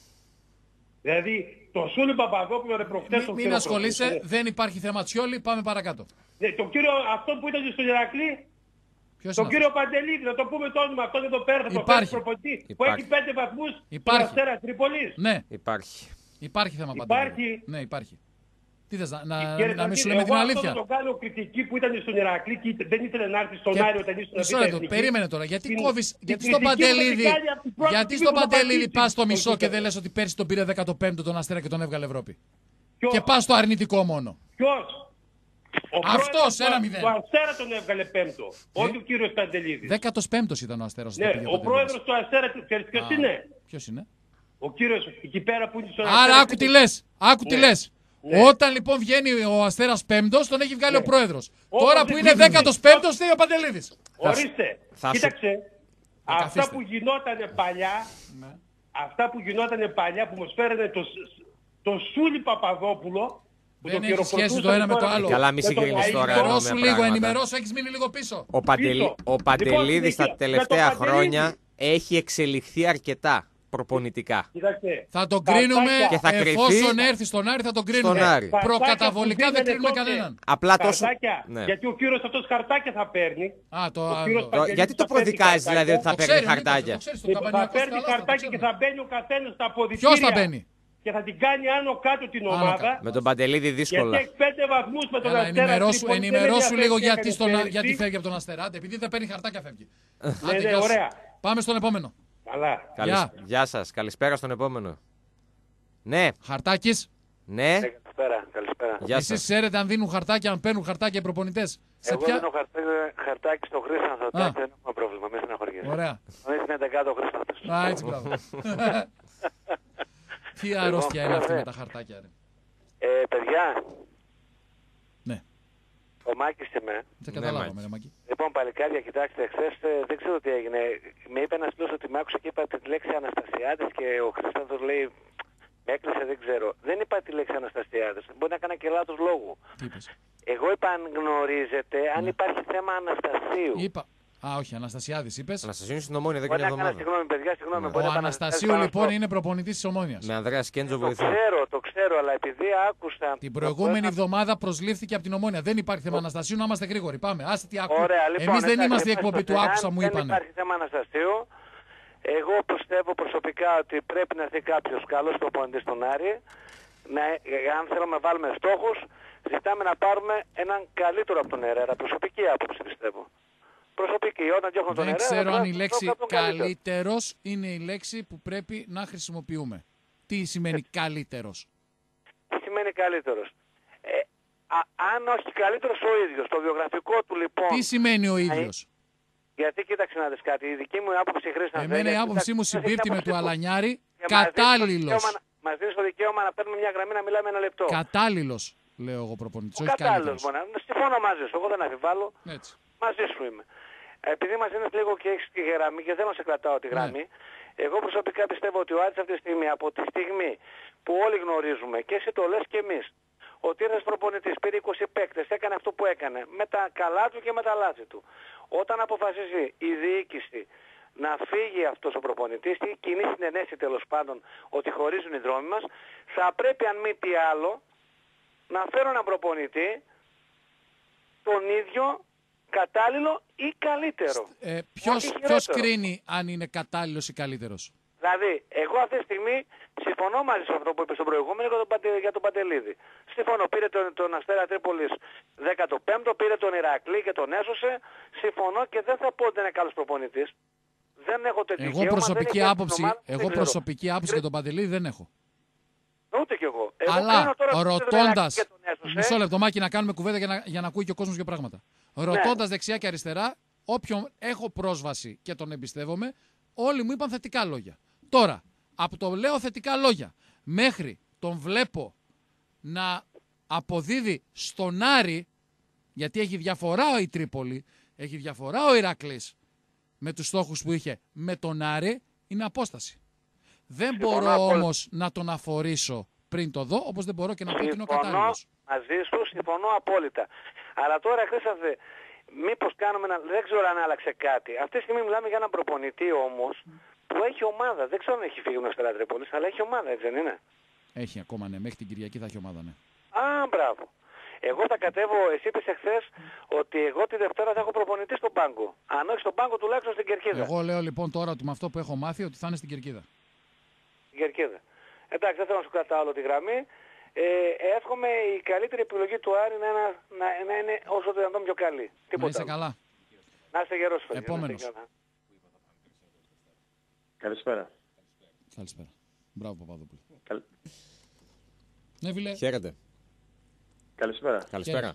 Δηλαδή, το Σούλη Παπαδόπουλο ρε προχτές... Μην, μην ασχολείσαι, δεν υπάρχει θέμα Τσιόλι, πάμε παρακάτω. Ναι, τον κύριο αυτό που ήταν στον Ηρακλή, Ποιος τον είναι κύριο Παντελίδη, να το πούμε το όνομα, αυτό είναι το πέρα, το Υπάρχει. προπονητή, που Υπάρχει. έχει πέντε βαθμούς στον Υπάρχει. Αστέρα Τρίπολης. Ναι, Υπάρχει. υπάρχει θέμα Υπάρχει. Παντελίδη. Ναι, υπάρχει. Τι θες, να, να, Κύριε να μην Σαντίνη, σου λέμε την εγώ αλήθεια. αυτό το κάνω κριτική που ήταν στον Ηρακλή και δεν ήθελε να έρθει στον Και- Άρη όταν ήσουν Μισό λεπτό, περίμενε τώρα. Γιατί Την- κόβεις, την γιατί στον κριτική που Παντελίδη, έχει κάνει από την πρώτη γιατί στιγμή στον που θα Παντελίδη πατήσει πας στο τον μισό και κύπελλο. δεν λες ότι πέρσι τον πήρε δέκατο πέμπτο τον Αστέρα και τον έβγαλε Ευρώπη. Ποιος? Και πας στο αρνητικό μόνο. Ποιος? Ο Αυτός, πρόεδρος ένα του- μηδέν. του Αστέρα τον έβγαλε πέμπτο, όχι ο κύριος Παντελίδης. Δέκατος πέμπτος ήταν ο Αστέρας. όταν Ναι, πήγε ο Παντελίδης. πρόεδρος του Αστέρα, ξέρεις ποιος Α, είναι? Ποιος είναι? Ο κύριος εκεί πέρα που είναι στον Άρα Αστέρα. άκου τι λες, άκου τι Ναι. λες. Ναι. Όταν λοιπόν βγαίνει ο Αστέρας πέμπτος, τον έχει βγάλει Ναι. ο πρόεδρος. Όπως Τώρα δεν που είναι γίνεται. δέκατος πέμπτος, θέλει ο Παντελίδης. Ορίστε, θα σου- κοίταξε, αυτά καθίστε. που γινότανε παλιά, Ναι. αυτά που γινότανε παλιά που μας φέρανε το, το Σούλη Παπαδόπουλο, που Δεν το έχει χειροκροτούσαν σχέση το ένα με το τώρα άλλο. Καλά, μη με τον συγκρίνεις τώρα. Αϊτό. Ενημερώσου με λίγο, πράγματα. ενημερώσου, έχεις μείνει λίγο πίσω. Ο, Παντελ... Πίσω. ο Παντελίδης στα Λοιπόν, τελευταία με τον Παντελίδη. χρόνια έχει εξελιχθεί αρκετά προπονητικά. Κοίταξε, Θα τον τα κρίνουμε ατάκια- Και θα κρυφθεί εφόσον έρθει στον Άρη, θα τον κρίνουμε. στον Άρη. Προκαταβολικά δεν Χαρτάκια που κρίνουμε δίνανε κανέναν. Απλά τόσο. Χαρτάκια, Ναι. γιατί ο κύριος αυτός χαρτάκια θα παίρνει. Α, το. Ο α, κύριος το- Παντελίδης Γιατί το θα παίρνει προδικάζεις χαρτάκια. δηλαδή ότι θα το παίρνει ξέρει ο Νίκος, χαρτάκια. το ξέρεις, στο Λοιπόν, θα Καμπανιακός παίρνει καλά, το χαρτάκια και ξέρουμε. θα μπαίνει ο καθένας στα αποδητήρια. Ποιος θα μπαίνει? Και θα την κάνει άνω κάτω την Άνω ομάδα. κάτω. Με τον Παντελίδη Γιατί δύσκολα. έχει πέντε βαθμούς με τον Έλα, Αστέρα. ενημερώσου, Τρίπολης, δεν ενημερώσου ενδιαφέρει λίγο τι γιατί, έκανε στον, πέρυσι. γιατί φεύγει από τον Αστεράτε. Επειδή δεν παίρνει χαρτάκια φεύγει. Ναι, Άντε, ναι, γεια σου. ωραία. Πάμε στον επόμενο. Καλά. Καλησ- Γεια. Γεια σας. Καλησπέρα στον επόμενο. Ναι, Χαρτάκης. ναι. Ε, Καλησπέρα, καλησπέρα. Γεια Εσείς σας. ξέρετε αν δίνουν χαρτάκια, αν παίρνουν χαρτάκια οι προπονητές. Σε Εγώ ποια. δίνω χαρτάκι, χαρτάκι στο Χρήστανθο, Α. εντάξει, δεν έχουμε πρόβλημα, μην στεναχωριέσαι. Ωραία. Εμείς είναι δεκάτο Χρήστανθος. Α, έτσι μπράβο. Τι αρρώστια είναι αυτή με τα χαρτάκια, ρε. Ε, παιδιά, Ναι, ο Μάκης είμαι. δεν Ναι, καταλάβαμε, Μάκη. ρε Μάκη. Λοιπόν, παλικάρια, κοιτάξτε, χθες ε, δεν ξέρω τι έγινε. Με είπε ένας φίλος ότι μ' άκουσε και είπα τη λέξη Αναστασιάδης και ο Χρήστανθος λέει με έκλεισε, δεν ξέρω. Δεν είπα τη λέξη Αναστασιάδης. Μπορεί να έκανα και λάθος λόγου. Τι είπες? Εγώ είπα αν γνωρίζετε αν Ναι. υπάρχει θέμα Αναστασίου. Είπα. Α, όχι, Αναστασιάδης είπες. Αναστασίου στην Ομόνια εδώ και Μπορεί μια να έκανα, εβδομάδα. συγγνώμη παιδιά, συγγνώμη. Ναι. μπορεί Ο να έκανα Αναστασίου λάθος. λοιπόν είναι προπονητής της Ομόνιας. Με Ανδρέα Σκέντζο Το βοηθό. ξέρω, το ξέρω, αλλά επειδή άκουσα. Την προηγούμενη το- εβδομάδα προσλήφθηκε από την Ομόνια. Δεν υπάρχει θέμα Αναστασίου, να είμαστε γρήγοροι. Πάμε. Άστε τι άκου. Ωραία, λοιπόν, Εμείς δεν εντάξει, είμαστε η ευχαριστώ. εκπομπή του Αν άκουσα, μου δεν είπανε. υπάρχει θέμα Αναστασίου. Εγώ πιστεύω προσωπικά ότι πρέπει να έρθει κάποιος καλός προπονητής στον Άρη. Να, αν θέλουμε να βάλουμε στόχους, ζητάμε να πάρουμε έναν καλύτερο από τον Ερέρα. Προσωπική άποψη πιστεύω. Προσωπική. Όταν διώχνω τον Δεν Ερέρα. ξέρω θα αν η βρω λέξη κάποιον καλύτερο. καλύτερος είναι η λέξη που πρέπει να χρησιμοποιούμε. Τι σημαίνει καλύτερος? Τι σημαίνει καλύτερος. Ε, α, αν όχι καλύτερος ο ίδιος. Το βιογραφικό του λοιπόν. Τι σημαίνει ο ίδιος? Γιατί κοίταξε να δεις κάτι. Η δική μου άποψη Χρήστο. Εμένα η άποψή μου συμπίπτει με του Αλανιάρη. Και μας δίνεις το Κατάλληλος. δικαίωμα- Μας δίνεις το δικαίωμα να παίρνουμε μια γραμμή να μιλάμε ένα λεπτό. Κατάλληλος, λέω εγώ προπονητής. Όχι Κατάλληλος καλύτερος. μπορεί να είναι. Συμφωνώ μαζί σου. Εγώ δεν αμφιβάλλω. Έτσι. Μαζί σου είμαι. Επειδή μας δίνεις λίγο και έχεις τη γραμμή και δεν να σε κρατάω τη γραμμή. Εγώ προσωπικά πιστεύω ότι ο Άρης αυτή τη στιγμή, από τη στιγμή που όλοι γνωρίζουμε και εσύ το λες και εμείς, ότι ένας προπονητής πήρε είκοσι παίκτες, έκανε αυτό που έκανε, με τα καλά του και με τα λάθη του. Όταν αποφασίζει η διοίκηση να φύγει αυτός ο προπονητής, η κοινή συνενέση τέλος πάντων ότι χωρίζουν οι δρόμοι μας, θα πρέπει αν μη τι άλλο να φέρω έναν προπονητή τον ίδιο κατάλληλο ή καλύτερο. Ε, ποιος, Όχι ποιος χειρότερο. κρίνει αν είναι κατάλληλος ή καλύτερος? Δηλαδή, εγώ αυτή τη στιγμή συμφωνώ μαζί σε αυτό που είπε στον προηγούμενο για τον, Παντε, για τον Παντελίδη. Συμφωνώ, πήρε τον, τον Αστέρα Τρίπολης δέκατο πέμπτο, πήρε τον Ηρακλή και τον έσωσε. Συμφωνώ και δεν θα πω ότι είναι καλός προπονητής. Δεν έχω τέτοιο Εγώ δικαίωμα, προσωπική δεν έχει άποψη, την ομάδα, δεν εγώ ξέρω. προσωπική άποψη για τον Παντελίδη δεν έχω. Ούτε κι εγώ. εγώ Αλλά κρίνω τώρα τον Ηρακλή ρωτώντας. και τον έσωσε. Μισό λεπτό, Μάκη, να κάνουμε κουβέντα για να, για να ακούει και ο κόσμος δύο πράγματα. Ρωτώντας δεξιά και αριστερά, όποιον έχω πρόσβαση και τον εμπιστεύομαι, όλοι μου είπαν θετικά λόγια. Τώρα, από το λέω θετικά λόγια μέχρι τον βλέπω να αποδίδει στον Άρη, γιατί έχει διαφορά η Τρίπολη, έχει διαφορά ο Ηρακλής με τους στόχους που είχε με τον Άρη, είναι απόσταση. Δεν Συμφωνώ μπορώ απόλυτα. όμως να τον αφορήσω πριν το δω, όπως δεν μπορώ και να πω ότι είναι ο Συμφωνώ κατάλληλος. μαζί σου, συμφωνώ απόλυτα. Αλλά τώρα, Χρήσταθε, Μήπως κάνουμε ένα... Δεν ξέρω αν άλλαξε κάτι. Αυτή τη στιγμή μιλάμε για έναν προπονητή όμως που έχει ομάδα. Δεν ξέρω αν έχει φύγει ο Αστέρα Τρίπολης, αλλά έχει ομάδα, έτσι δεν είναι? Έχει ακόμα, ναι. Μέχρι την Κυριακή θα έχει ομάδα, ναι. Α, μπράβο. Εγώ θα κατέβω, εσύ είπες εχθές ότι εγώ τη Δευτέρα θα έχω προπονητή στον πάγκο. Αν όχι στον πάγκο, τουλάχιστον στην Κερκίδα. Εγώ λέω λοιπόν τώρα ότι με αυτό που έχω μάθει ότι θα είναι στην Κερκίδα. Στην Κερκίδα. Εντάξει, δεν θέλω να σου κρατάω όλη τη γραμμή. Ε, εύχομαι η καλύτερη επιλογή του Άρη να, να, να είναι όσο το δυνατόν πιο καλή. Τίποτα. Να είσαι καλά. Να είστε γερός, φίλε. Επόμενος. Καλησπέρα. Καλησπέρα. Μπράβο, Παπαδόπουλο. Καλ... Ναι, φίλε. Χαίρετε. Καλησπέρα. Καλησπέρα.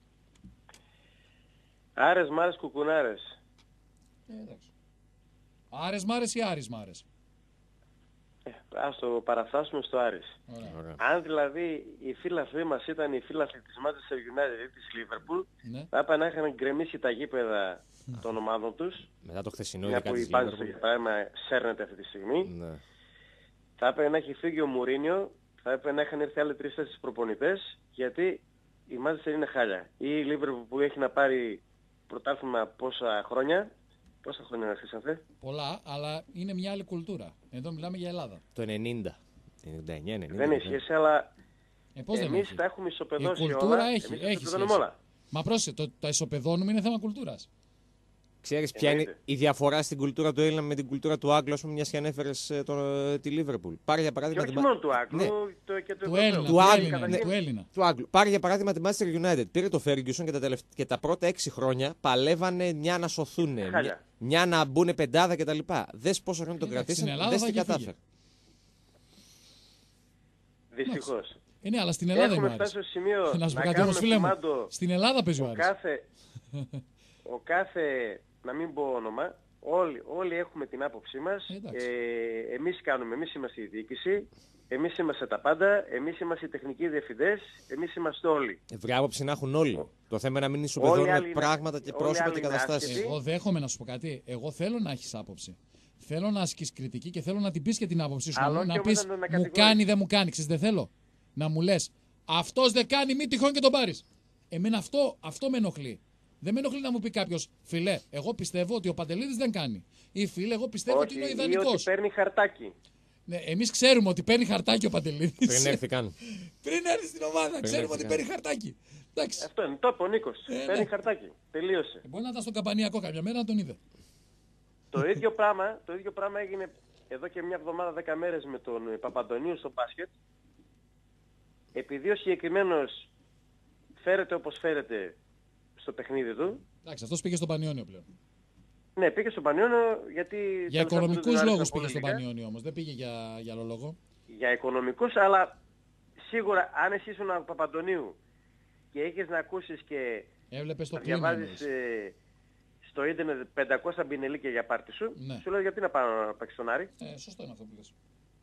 Άρες, μάρες, κουκουνάρες. Ε, εντάξει. Άρες μάρες ή Άρης μάρες? Ε, ας το παραφράσουμε στο Άρης. Ωραία. Αν δηλαδή οι φίλαθλοι μας ήταν οι φίλαθλοι της Manchester United ή της Liverpool, Ναι. θα έπρεπε να είχαν γκρεμίσει τα γήπεδα των ομάδων τους. Μετά το χθεσινό Μια ειδικά που της η Manchester, Liverpool. για παράδειγμα, σέρνεται αυτή τη στιγμή. Ναι. Θα έπρεπε να έχει φύγει ο Μουρίνιο, θα έπρεπε να είχαν έρθει άλλοι τρεις-τέσσερις προπονητές, γιατί η Manchester είναι χάλια. Ή η Liverpool που έχει να πάρει πρωτάθλημα πόσα χρόνια, πόσα χρόνια να χρήσατε. Πολλά, αλλά είναι μια άλλη κουλτούρα. Εδώ μιλάμε για Ελλάδα. Το ενενήντα. ενενήντα εννιά ενενήντα. Δεν έχει σχέση, αλλά Ε, πώς δεν εμείς έχει? τα έχουμε ισοπεδώσει Η κουλτούρα όλα. έχει, εμείς έχει ισοπεδώνουμε σχέση. όλα. Μα πρόσεχε, το, τα ισοπεδώνουμε είναι θέμα κουλτούρας. Ξέρεις ποια είναι Εννοείται. η διαφορά στην κουλτούρα του Έλληνα με την κουλτούρα του Άγγλου, ας πούμε, μιας και ανέφερες ε, τον, ε, τη Λίβερπουλ. Πάρε για Και παράδειγμα. όχι τη Μα- μόνο του Άγγλου, Ναι, το, και του Του Ευρωπαίου. Έλληνα. Του Του Άγγλου, Έλληνα. ναι. Του Έλληνα. του Άγγλου. Πάρε για παράδειγμα τη Manchester United. Πήρε το Ferguson και τα, τελευ... και τα πρώτα έξι χρόνια παλεύανε μια να σωθούν, μια... Χάλια. μια να μπουν πεντάδα κτλ. Δες πόσο χρόνο τον Εντάξει, στην κρατήσαν, Ελλάδα δες θα τι είχε κατάφερε. Δυστυχώς. Ε, ναι, αλλά στην Ελλάδα είναι Έχουμε ο Άρης. φτάσει στο σημείο Να σου πω να κάτι όμως, κάνουμε φίλε μου. κουμάντο Στην Ελλάδα παίζει ο ο Άρης. κάθε, ο κάθε, να μην πω όνομα, όλοι, όλοι έχουμε την άποψή μας. Εντάξει. Ε, εμείς κάνουμε, εμείς είμαστε η διοίκηση, εμείς είμαστε τα πάντα, εμείς είμαστε οι τεχνικοί διευθυντές, εμείς είμαστε όλοι. Ευρία άποψη να έχουν όλοι. Το θέμα είναι να μην Όλοι ισοπεδώνουμε άλλοι είναι- πράγματα και όλοι πρόσωπα άλλοι και είναι καταστάσεις. άσχετοι. Εγώ δέχομαι να σου πω κάτι. Εγώ θέλω να έχεις άποψη. Θέλω να ασκείς κριτική και θέλω να την πεις και την άποψή σου. Αλλά Να, όχι να όμως πεις να τον μου κατηγορείς. κάνει δεν μου κάνει. Ξέρεις δεν θέλω. Να μου λες αυτός δεν κάνει μη τυχόν και τον πάρεις. Εμένα αυτό, αυτό με ενοχλεί. Δεν με ενοχλεί να μου πει κάποιος φιλέ, εγώ πιστεύω ότι ο Παντελίδης δεν κάνει. Ή φίλε, εγώ πιστεύω ότι Όχι, είναι ο ή ιδανικός. ότι παίρνει χαρτάκι. Ναι, εμείς ξέρουμε ότι παίρνει χαρτάκι ο Παντελίδης. Πριν έρθει καν. Πριν έρθει στην ομάδα, ξέρουμε έρθει ότι καν. παίρνει χαρτάκι. Εντάξει. Αυτό είναι, το είπε ο Νίκος. Ε, παίρνει ναι. χαρτάκι. Τελείωσε. Μπορεί να ήταν στον Καμπανιακό κάποια μέρα να τον είδε. Το ίδιο πράγμα, το ίδιο πράγμα έγινε εδώ και μια εβδομάδα, δέκα μέρες με τον Παπαντονίου στο μπάσκετ. Επειδή ο συγκεκριμένος φέρεται όπως φέρεται στο παιχνίδι του, Εντάξει, αυτός πήγε στον Πανιόνιο πλέον. ναι, πήγε στον Πανιόνιο γιατί... Για τέλος πάντων οικονομικούς δεν του άρεσαν λόγους πολύ πήγε στον λίγα. Πανιόνιο όμως. Δεν πήγε για, για άλλο λόγο. Για οικονομικούς, αλλά σίγουρα αν εσύ ήσουν ο Παπαντονίου και έχεις να ακούσεις και Έβλεπε το να κλίμα. διαβάζεις εννοείς. ε, στο ίντερνετ πεντακόσια μπινελίκια για πάρτι σου, Ναι. σου λέω γιατί να πάω να παίξεις τον Άρη. Ε, σωστό είναι αυτό που λες.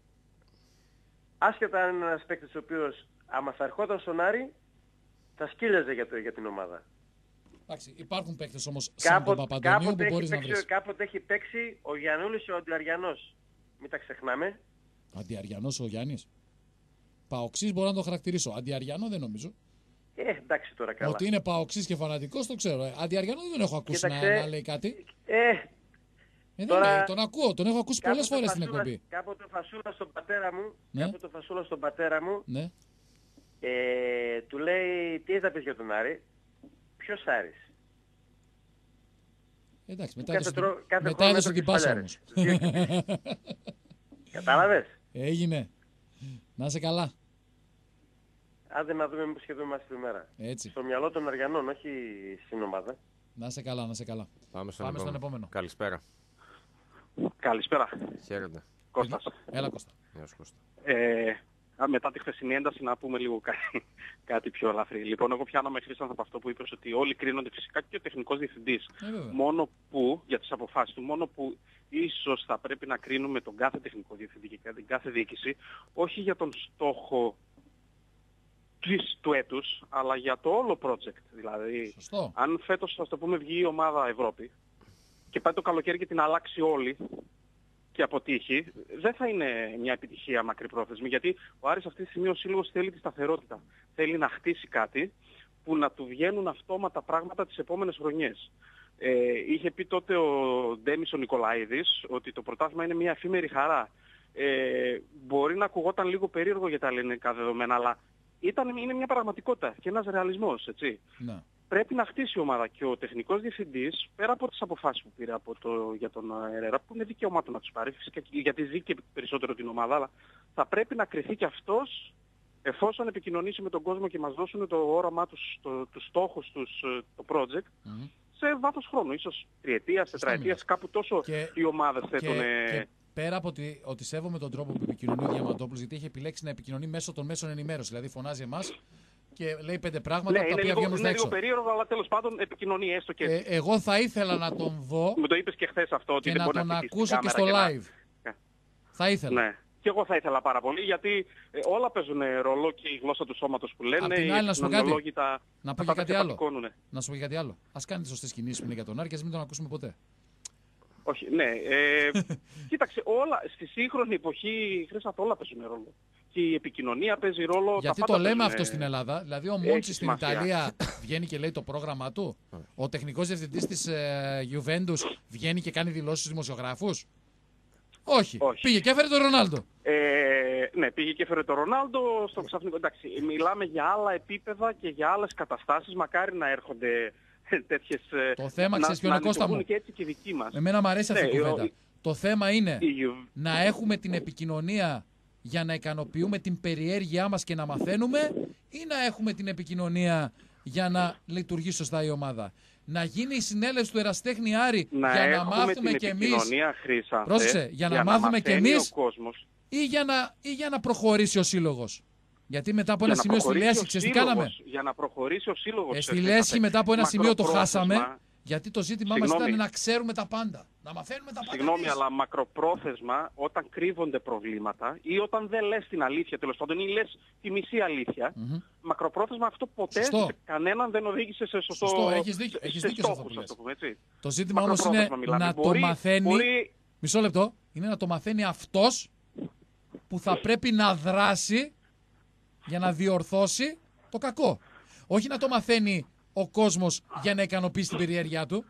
Άσχετα αν είναι ένας παίκτης ο οποίος άμα θα ερχόταν στον Άρη θα σκύλιαζε για, το, για την ομάδα. Εντάξει, υπάρχουν παίκτες όμως σαν τον Κάποτε, Παπαντονίου που κάποτε, μπορείς έχει να παίξει, βρεις. κάποτε έχει παίξει ο Γιαννούλης ο Αντιαριανός. Μην τα ξεχνάμε. Αντιαριανός ο Γιάννης. Παοξής μπορώ να το χαρακτηρίσω. Αντιαριανό δεν νομίζω. Ε, εντάξει τώρα καλά. Ότι είναι παοξής και φανατικός το ξέρω. Ε, Αντιαριανό δεν τον έχω ακούσει να, Κοίταξε, να λέει κάτι. Ε, Ε, δεν τώρα- λέει, τον ακούω, τον έχω ακούσει πολλές κάποτε φορές στην φασούλα- εκπομπή. Κάποτε φασούλα στον πατέρα μου, Ναι. κάποτε φασούλα στον πατέρα μου, Ναι. ε, του λέει τι έχεις να πεις για τον Άρη. Ποιος Άρης. Εντάξει, μετά Κάθε έδωσε, τρο- την- κάθε μετά χρόνο έδωσε την πάσα έτρωγες όμως. Κατάλαβες. Έγινε. Να είσαι καλά. Άντε να δούμε μήπως και εδώ είμαστε τη μέρα. Έτσι. Στο μυαλό των Αριανών, όχι στην ομάδα. Να είσαι καλά, να είσαι καλά. Πάμε στον, Πάμε στον επόμενο. επόμενο. Καλησπέρα. Καλησπέρα. Χαίρετε. Κώστας. Έλα Κώστα. Γεια σου Κώστα. Ε, α, μετά τη χθεσινή ένταση να πούμε λίγο κάτι, κάτι πιο ελαφρύ. Λοιπόν, εγώ πιάνομαι χρήσαν από αυτό που είπες ότι όλοι κρίνονται φυσικά και ο τεχνικός διευθυντής. Ε, βέβαια. Μόνο που, για τις αποφάσεις του, μόνο που ίσως θα πρέπει να κρίνουμε τον κάθε τεχνικό διευθυντή και την κάθε διοίκηση, όχι για τον στόχο της, του έτους, αλλά για το όλο project. Δηλαδή, Σωστό. αν φέτος, ας το πούμε, βγει η ομάδα Ευρώπη και πάει το καλοκαίρι και την αλλάξει όλη και αποτύχει, δεν θα είναι μια επιτυχία μακρυπρόθεσμη, γιατί ο Άρης αυτή τη στιγμή ο σύλλογος θέλει τη σταθερότητα. Θέλει να χτίσει κάτι που να του βγαίνουν αυτόματα πράγματα τις επόμενες χρονιές. Ε, είχε πει τότε ο Ντέμις ο Νικολαίδης ότι το πρωτάθλημα είναι μια εφήμερη χαρά. Ε, μπορεί να ακουγόταν λίγο περίεργο για τα ελληνικά δεδομένα, αλλά ήταν, είναι μια πραγματικότητα και ένας ρεαλισμός, έτσι. Ναι. Πρέπει να χτίσει η ομάδα και ο τεχνικός διευθυντής, πέρα από τις αποφάσεις που πήρε από το, για τον Ερέρα, που είναι δικαίωμά του να τους πάρει, φυσικά, γιατί ζει και περισσότερο την ομάδα, αλλά θα πρέπει να κριθεί και αυτός εφόσον επικοινωνήσει με τον κόσμο και μας δώσουν το όραμά τους, το, τους στόχους τους, το project, mm-hmm. σε βάθος χρόνου, ίσως τριετίας, τετραετίας, κάπου τόσο και, οι ομάδες θέτουν... Και, και πέρα από ότι, ότι σέβομαι τον τρόπο που επικοινωνεί ο Διαμαντόπουλος, γιατί έχει επιλέξει να επικοινωνεί μέσω των μέσων ενημέρωσης, δηλαδή φωνάζει εμάς και λέει πέντε πράγματα ναι, τα οποία βγαίνουν στα έξω. Είναι λίγο περίεργο, αλλά τέλος πάντων επικοινωνεί έστω και... Ε, εγώ θα ήθελα να τον δω μου το είπες και χθες αυτό, ότι και δεν να τον να ακούσω και στο live. Να... Θα ήθελα. Ναι. Και εγώ θα ήθελα πάρα πολύ, γιατί ε, όλα παίζουν ρόλο και η γλώσσα του σώματος που λένε. Απ' την άλλη, να σου πω κάτι. Τα... Να πω και κάτι άλλο. Να σου πω και κάτι άλλο. Ας κάνει τις σωστές κινήσεις που είναι για τον Άρη και ας μην τον ακούσουμε ποτέ. Όχι, ναι. Ε, κοίταξε, όλα στη σύγχρονη εποχή, Χρήστατα, όλα παίζουν ρόλο. Και η επικοινωνία παίζει ρόλο. Γιατί τα το λέμε παίζουν, αυτό στην Ελλάδα. Δηλαδή, ο Μόντσι στην Ιταλία βγαίνει και λέει το πρόγραμμά του. Ο τεχνικός διευθυντής της ε, Juventus βγαίνει και κάνει δηλώσεις στους δημοσιογράφους. Όχι. Όχι. Πήγε και έφερε τον Ρονάλντο. Ε, ναι, πήγε και έφερε τον Ρονάλντο στο ξαφνικό. Εντάξει, μιλάμε για άλλα επίπεδα και για άλλες καταστάσεις. Μακάρι να έρχονται τέτοιες... Το θέμα, ξέρεις ποιο είναι, Κώστα μου. Και έτσι και δικοί μας. Εμένα μου αρέσει αυτή ναι, η κουβέντα. Ο... Το θέμα είναι η... να έχουμε την επικοινωνία για να ικανοποιούμε την περιέργειά μας και να μαθαίνουμε, ή να έχουμε την επικοινωνία για να λειτουργεί σωστά η ομάδα. Να γίνει η συνέλευση του Εραστέχνη Άρη να για να μάθουμε κι εμείς. Πρόσεξε, για, για να, να μάθουμε κι εμείς ή για, να, ή για να προχωρήσει ο σύλλογος. Γιατί μετά από ένα σημείο στη Λέσχη, ξέρεις τι κάναμε. Για να προχωρήσει ο σύλλογος. Ε, στη Λέσχη μετά από ένα σημείο το χάσαμε. Γιατί το ζήτημά μας ήταν να ξέρουμε τα πάντα. Να μαθαίνουμε τα πάντα. Συγγνώμη, αλλά μακροπρόθεσμα, όταν κρύβονται προβλήματα ή όταν δεν λες την αλήθεια, τέλος πάντων, ή λες τη μισή αλήθεια, mm-hmm. μακροπρόθεσμα αυτό ποτέ σε κανέναν δεν οδήγησε σε σωστό. Σωστό, έχεις δίκιο, έχεις σε δίκιο στόχους, αυτό που το πούμε, έτσι. Το ζήτημα όμως είναι μιλάμε. να μπορεί, το μαθαίνει. Μπορεί... Μισό λεπτό. Είναι να το μαθαίνει αυτός που θα πρέπει να δράσει για να διορθώσει το κακό. Όχι να το μαθαίνει ο κόσμος για να ικανοποιήσει την περιέργειά του.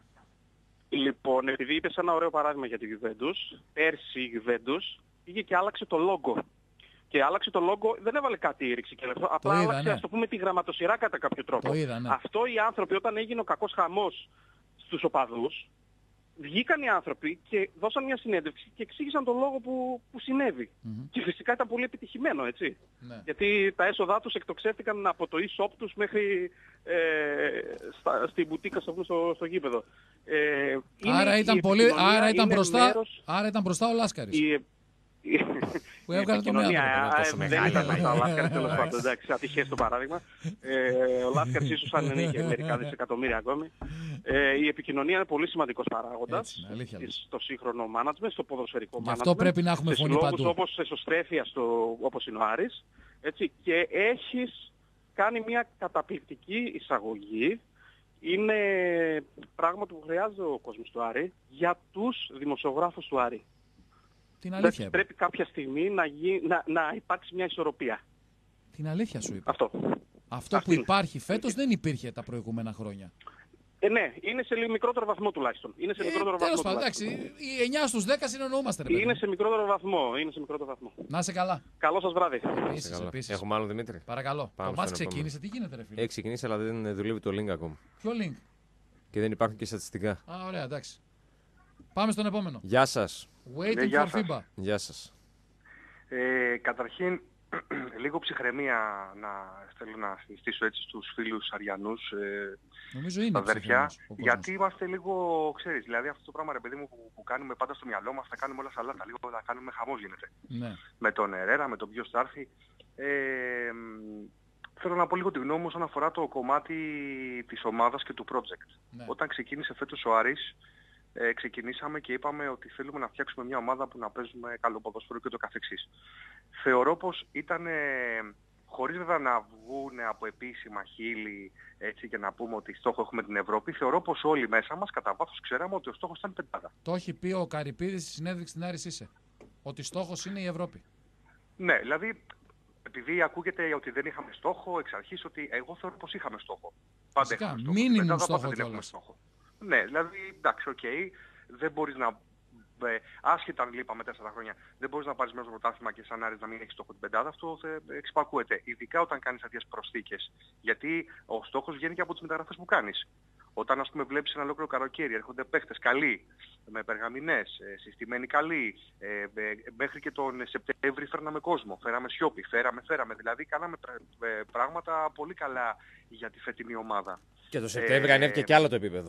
Λοιπόν, επειδή είπες ένα ωραίο παράδειγμα για τη Juventus, πέρσι η Juventus πήγε και άλλαξε το λόγο. Και άλλαξε το λόγο, δεν έβαλε κάτι ήρυξη και λεπτό, απλά είδα, άλλαξε, ναι. ας το πούμε, τη γραμματοσυρά κατά κάποιο τρόπο. Το είδα, ναι. Αυτό οι άνθρωποι, όταν έγινε ο κακός χαμός στους οπαδούς, βγήκαν οι άνθρωποι και δώσαν μια συνέντευξη και εξήγησαν τον λόγο που, που συνέβη. Mm-hmm. Και φυσικά ήταν πολύ επιτυχημένο, έτσι. Ναι. Γιατί τα έσοδά τους εκτοξεύτηκαν από το e-shop τους μέχρι ε, στα, στην μπουτίκα στο, στο, στο γήπεδο. Ε, άρα, ήταν πολύ, άρα, ήταν μπροστά, μέρος, άρα ήταν μπροστά ο Λάσκαρης. Η, που έβγαλε το μέλλον. Δεν ήταν μπροστά ο Λάσκαρης, τέλος πάντων. Εντάξει, ατυχές το παράδειγμα. Ε, ο Λάσκαρης ίσως αν δεν είχε μερικά δισεκατομμύρια ακόμη. Ε, η επικοινωνία είναι πολύ σημαντικός παράγοντας στο σύγχρονο management, στο ποδοσφαιρικό management. Γι' αυτό πρέπει να έχουμε φωνή παντού. Όπως εσωστρέφεια, όπως είναι ο Άρης. Έτσι, και έχεις κάνει μια καταπληκτική εισαγωγή. Είναι πράγμα που χρειάζεται ο κόσμος του Άρη για τους δημοσιογράφους του Άρη. Την αλήθεια. Πρέπει κάποια στιγμή να, γι... να, να υπάρξει μια ισορροπία. Την αλήθεια σου είπα. Αυτό. Αυτό Αυτή που είναι. υπάρχει φέτος δεν υπήρχε τα προηγούμενα χρόνια. Ε, ναι, είναι σε λίγο μικρότερο βαθμό τουλάχιστον. Είναι σε ε, μικρότερο βαθμό. Τέλος πάντων, εντάξει, οι εννιά στους δέκα συνεννοούμαστε. Ρε, είναι σε μικρότερο βαθμό. Είναι σε μικρότερο βαθμό. Να είσαι καλά. Καλό σας βράδυ. Επίσης, επίσης. Έχουμε άλλο Δημήτρη. Παρακαλώ. Πάμε το μάτς ξεκίνησε, τι γίνεται, ρε φίλε. Έχει ξεκινήσει, αλλά δεν δουλεύει το link ακόμα. Ποιο link? Και δεν υπάρχουν και στατιστικά. Α, ωραία, εντάξει. Πάμε στον επόμενο. Γεια σας. Waiting ναι, for FIBA. Γεια σας. Ε, καταρχήν, λίγο ψυχραιμία να θέλω να συστήσω έτσι στους φίλους Αριανούς, ε, νομίζω είναι αδέρφια, γιατί είμαστε λίγο, ξέρεις, δηλαδή αυτό το πράγμα, ρε παιδί μου, που, που κάνουμε πάντα στο μυαλό μας, θα κάνουμε όλα σαλάτα, λίγο θα κάνουμε χαμός γίνεται. Ναι. Με τον Ερέρα, με τον ποιος θα έρθει. Ε, θέλω να πω λίγο τη γνώμη μου όσον αφορά το κομμάτι της ομάδας και του project. Ναι. Όταν ξεκίνησε φέτος ο Άρης, Ε, ξεκινήσαμε και είπαμε ότι θέλουμε να φτιάξουμε μια ομάδα που να παίζουμε καλό ποδόσφαιρο και το καθεξής. Θεωρώ πως ήταν, ε, χωρίς βέβαια να βγουν από επίσημα χείλη έτσι, και να πούμε ότι στόχο έχουμε την Ευρώπη, θεωρώ πως όλοι μέσα μας κατά βάθος ξέραμε ότι ο στόχος ήταν πεντάδα. Το έχει πει ο Καρυπίδης στη συνέντευξη στην Άρης είσαι. Ότι στόχος είναι η Ευρώπη. Ναι, δηλαδή επειδή ακούγεται ότι δεν είχαμε στόχο εξ αρχής, ότι εγώ θεωρώ πως είχαμε στόχο. Πάντα Φυσικά, είχαμε στόχο. μίνιμουμ Μετά στόχο πάντα δεν έχουμε κιόλας. στόχο. Ναι, δηλαδή, εντάξει, οκ, okay, δεν μπορείς να... Ε, άσχετα αν λείπαμε τέσσερα χρόνια, δεν μπορείς να πάρεις μέσα στο πρωτάθλημα και σαν Άρης να μην έχεις στόχο την πεντάδα, αυτό ε, εξυπακούεται. Ειδικά όταν κάνεις τέτοιες προσθήκες. Γιατί ο στόχος βγαίνει και από τις μεταγραφές που κάνεις. Όταν ας πούμε βλέπεις ένα ολόκληρο καλοκαίρι, έρχονται παίχτες καλοί, με περγαμηνές, ε, συστημένοι καλοί, ε, ε, μέχρι και τον Σεπτέμβρη φέρναμε κόσμο, φέραμε Σιώπη, φέραμε, φέραμε. Δηλαδή κάναμε ε, πράγματα πολύ καλά για τη φετινή ομάδα. Και το Σεπτέμβρη ε, ανέβηκε κι άλλο το επίπεδο.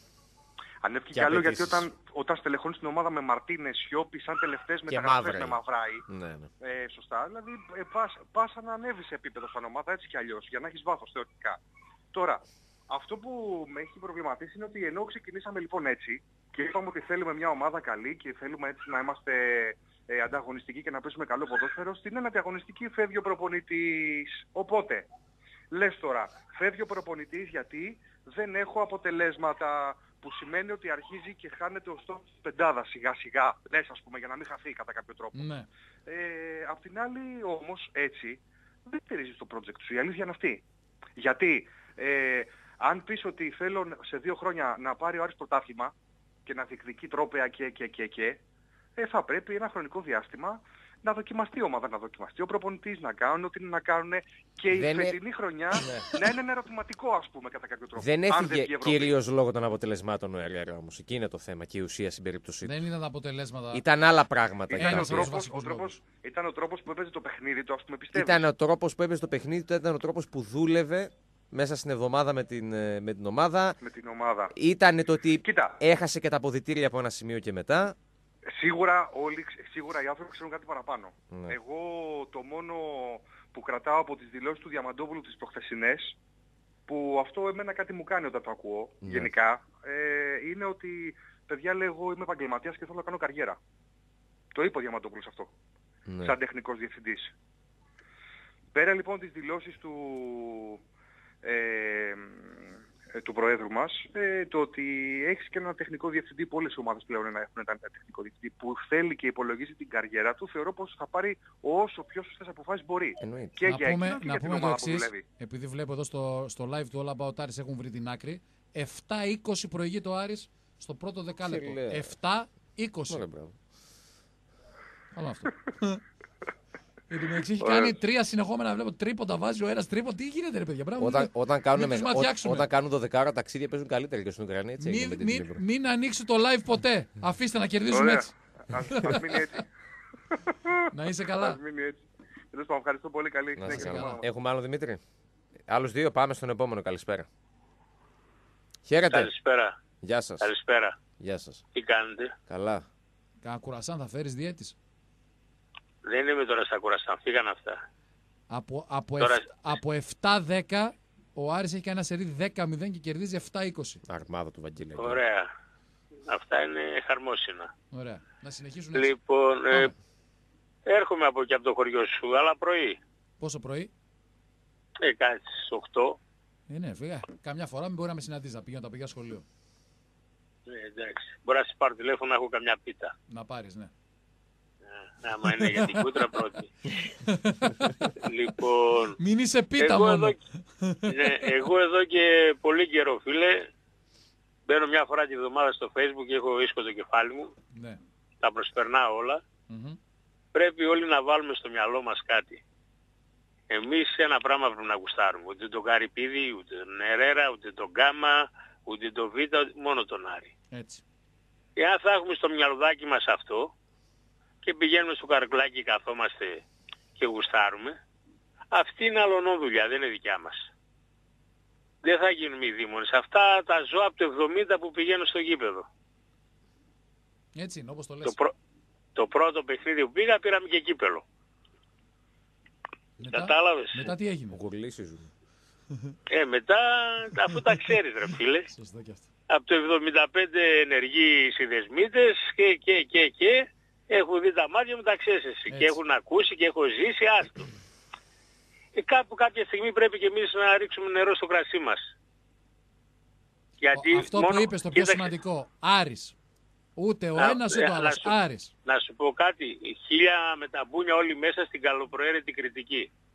Ανέβηκε κι άλλο γιατί όταν, όταν στελεχώνεις την ομάδα με Μαρτίνες, Σιώπη, σαν τελευταίες μεταγραφές με Μαυράη. Ναι, ναι. Ε, σωστά. Δηλαδή ε, πας, πας να ανέβεις σε επίπεδο σαν ομάδα έτσι κι αλλιώς, για να έχεις βάθος θεωρητικά. Τώρα, αυτό που με έχει προβληματίσει είναι ότι ενώ ξεκινήσαμε λοιπόν έτσι και είπαμε ότι θέλουμε μια ομάδα καλή και θέλουμε έτσι να είμαστε ε, ανταγωνιστικοί και να παίζουμε καλό ποδόσφαιρο, στην ένατη αγωνιστική φεύγει ο προπονητής. Οπότε, λες τώρα, φεύγει ο προπονητής γιατί δεν έχω αποτελέσματα, που σημαίνει ότι αρχίζει και χάνεται ο στόχος της πεντάδας σιγά σιγά, λες ας πούμε, για να μην χαθεί κατά κάποιο τρόπο. Ναι. Ε, απ' την άλλη όμως έτσι δεν στηρίζεις το project σου, η αλήθεια είναι αυτή. Γιατί ε, αν πεις ότι θέλω σε δύο χρόνια να πάρει ο Άρης πρωτάθλημα και να διεκδικεί τρόπαια και και και και, ε, θα πρέπει ένα χρονικό διάστημα να δοκιμαστεί η ομάδα, να δοκιμαστεί ο προπονητής, να κάνουν ό,τι είναι να κάνουν και η δεν φετινή είναι... χρονιά να είναι ένα ερωτηματικό, ας πούμε, κατά κάποιο τρόπο. Δεν αν έφυγε δεν κυρίως λόγω των αποτελεσμάτων ο Ερέρα όμως. Εκεί είναι το θέμα και η ουσία στην περίπτωσή του. Δεν ήταν τα αποτελέσματα. Ήταν άλλα πράγματα. Ήταν, Ήταν, ο τρόπος, ο τρόπος, ήταν ο τρόπος που έπαιζε το παιχνίδι του, ας πούμε, πιστεύεις. Ήταν ο τρόπος που έπαιζε το παιχνίδι του, ήταν ο τρόπος που δούλευε μέσα στην εβδομάδα με την, με την ομάδα. Με την ομάδα. Ήταν το ότι Κοίτα. έχασε και τα αποδυτήρια από ένα σημείο και μετά. Σίγουρα, όλοι, σίγουρα οι άνθρωποι ξέρουν κάτι παραπάνω. Ναι. Εγώ το μόνο που κρατάω από τις δηλώσεις του Διαμαντόπουλου τις προχθεσινές, που αυτό εμένα κάτι μου κάνει όταν το ακούω, Ναι. γενικά, ε, είναι ότι, παιδιά, λέω, εγώ είμαι επαγγελματίας και θέλω να κάνω καριέρα. Το είπε ο Διαμαντόπουλος αυτό, Ναι. σαν τεχνικός διευθυντής. Πέρα λοιπόν τις δηλώσεις του... Ε, του Προέδρου μας, ε, το ότι έχεις και ένα τεχνικό διευθυντή, που όλες οι ομάδες πλέον να έχουν ένα τεχνικό διευθυντή που θέλει και υπολογίζει την καριέρα του, θεωρώ πως θα πάρει όσο πιο σωστές αποφάσεις μπορεί. Εννοείται. Και να για πούμε, εκείνο και να για την πούμε το ομάδα που εξής, δουλεύει. επειδή βλέπω εδώ στο, στο live του All About Άρης έχουν βρει την άκρη, επτά είκοσι προηγείται ο Άρης στο πρώτο δεκάλεπτο. Φίλε. επτά είκοσι. Ωραία, μπράβο. Άλλο αυτό. Γιατί με έχει κάνει τρία συνεχόμενα, βλέπω τρίποντα, βάζει ο ένας τρίποντα. Τι γίνεται, ρε παιδιά, μπράβο. Όταν, όταν, κάνουν, μην με, τους ματιάξουμε. όταν κάνουν δωδεκάρα ταξίδια παίζουν καλύτερα και στην Ουκρανία. Έτσι έγινε με Μην, την μην, Κύπρο. μην ανοίξει το live ποτέ. Αφήστε να κερδίζουμε Ωραία. έτσι. Ας, ας μείνει έτσι. Να είσαι Ας καλά. μείνει έτσι. Τέλος πάντων, ευχαριστώ πολύ. Καλή Να είστε συνέχεια. καλά. Έχουμε άλλο Δημήτρη. Άλλους δύο, πάμε στον επόμενο. Καλησπέρα. Χαίρετε. Καλησπέρα. Γεια σας. Καλησπέρα. Γεια σας. Τι κάνετε? Καλά. Κάνα κουρασάν θα φέρεις διέτης. Δεν είμαι τώρα στα κουραστά. Φύγαν αυτά. Από, από, Τώρα- εφ- από επτά δέκα ο Άρης έχει κάνει ένα σερί δέκα μηδέν και κερδίζει επτά είκοσι. Αρμάδα του Βαγγέλη. Ωραία. Αυτά είναι χαρμόσυνα. Ωραία. Να συνεχίσουν έτσι. Λοιπόν, ε, Πάμε. έρχομαι από εκεί από το χωριό σου, αλλά πρωί. Πόσο πρωί? Ε, κάτι στις οκτώ. Ε, ναι, φύγα. Καμιά φορά μην μπορεί να με συναντήσει να πηγαίνω τα παιδιά σχολείο. Ε, εντάξει. Μπορεί να σε πάρω τηλέφωνο να έχω καμιά πίτα. Να πάρεις, ναι. Ε, άμα είναι για την κούτρα πρώτη. Λοιπόν, Μην είσαι πίτα εγώ μόνο. εδώ, ναι, εγώ εδώ και πολύ καιρό, φίλε, μπαίνω μια φορά τη βδομάδα στο Facebook και έχω ίσκο το κεφάλι μου. Ναι. Τα προσπερνάω όλα. Μμμ. Πρέπει όλοι να βάλουμε στο μυαλό μας κάτι. Εμείς ένα πράγμα πρέπει να γουστάρουμε. Ούτε τον Καρυπίδη, ούτε τον Ερέρα, ούτε τον Γκάμα, ούτε τον Β, μόνο τον Άρη. Έτσι. Εάν θα έχουμε στο μυαλουδάκι μας αυτό και πηγαίνουμε στο καρκλάκι, καθόμαστε και γουστάρουμε, αυτή είναι αλλονό δουλειά, δεν είναι δικιά μας. Δεν θα γίνουμε οι δήμονες. Αυτά τα ζώα από το εβδομήντα που πηγαίνουν στο γήπεδο. Έτσι είναι, όπως το λες. Το, πρω... το πρώτο παιχνίδι που πήγα πήραμε και κύπελο. Μετά, Κατάλαβες. μετά τι έγινε. Γουρλήσεις ζουν. Ε, μετά, αφού τα ξέρεις ρε φίλε, Σωστά και αυτό. από το εβδομήντα πέντε ενεργοί συνδεσμίτες και, και, και, και, έχουν δει τα μάτια μου, τα ξέρεις εσύ. Έτσι. Και έχουν ακούσει και έχουν ζήσει, άστο. Ε, κάπου κάποια στιγμή πρέπει και εμείς να ρίξουμε νερό στο κρασί μας. Γιατί Ο- αυτό μόνο... που είπες το πιο Κοίταξε, σημαντικό. Άρης. Ούτε ο Α, ένας ε, ούτε ο αλλά άλλος. σου- Άρης. Να σου πω κάτι, χίλια με τα μπούνια όλοι μέσα στην καλοπροαίρετη κριτική.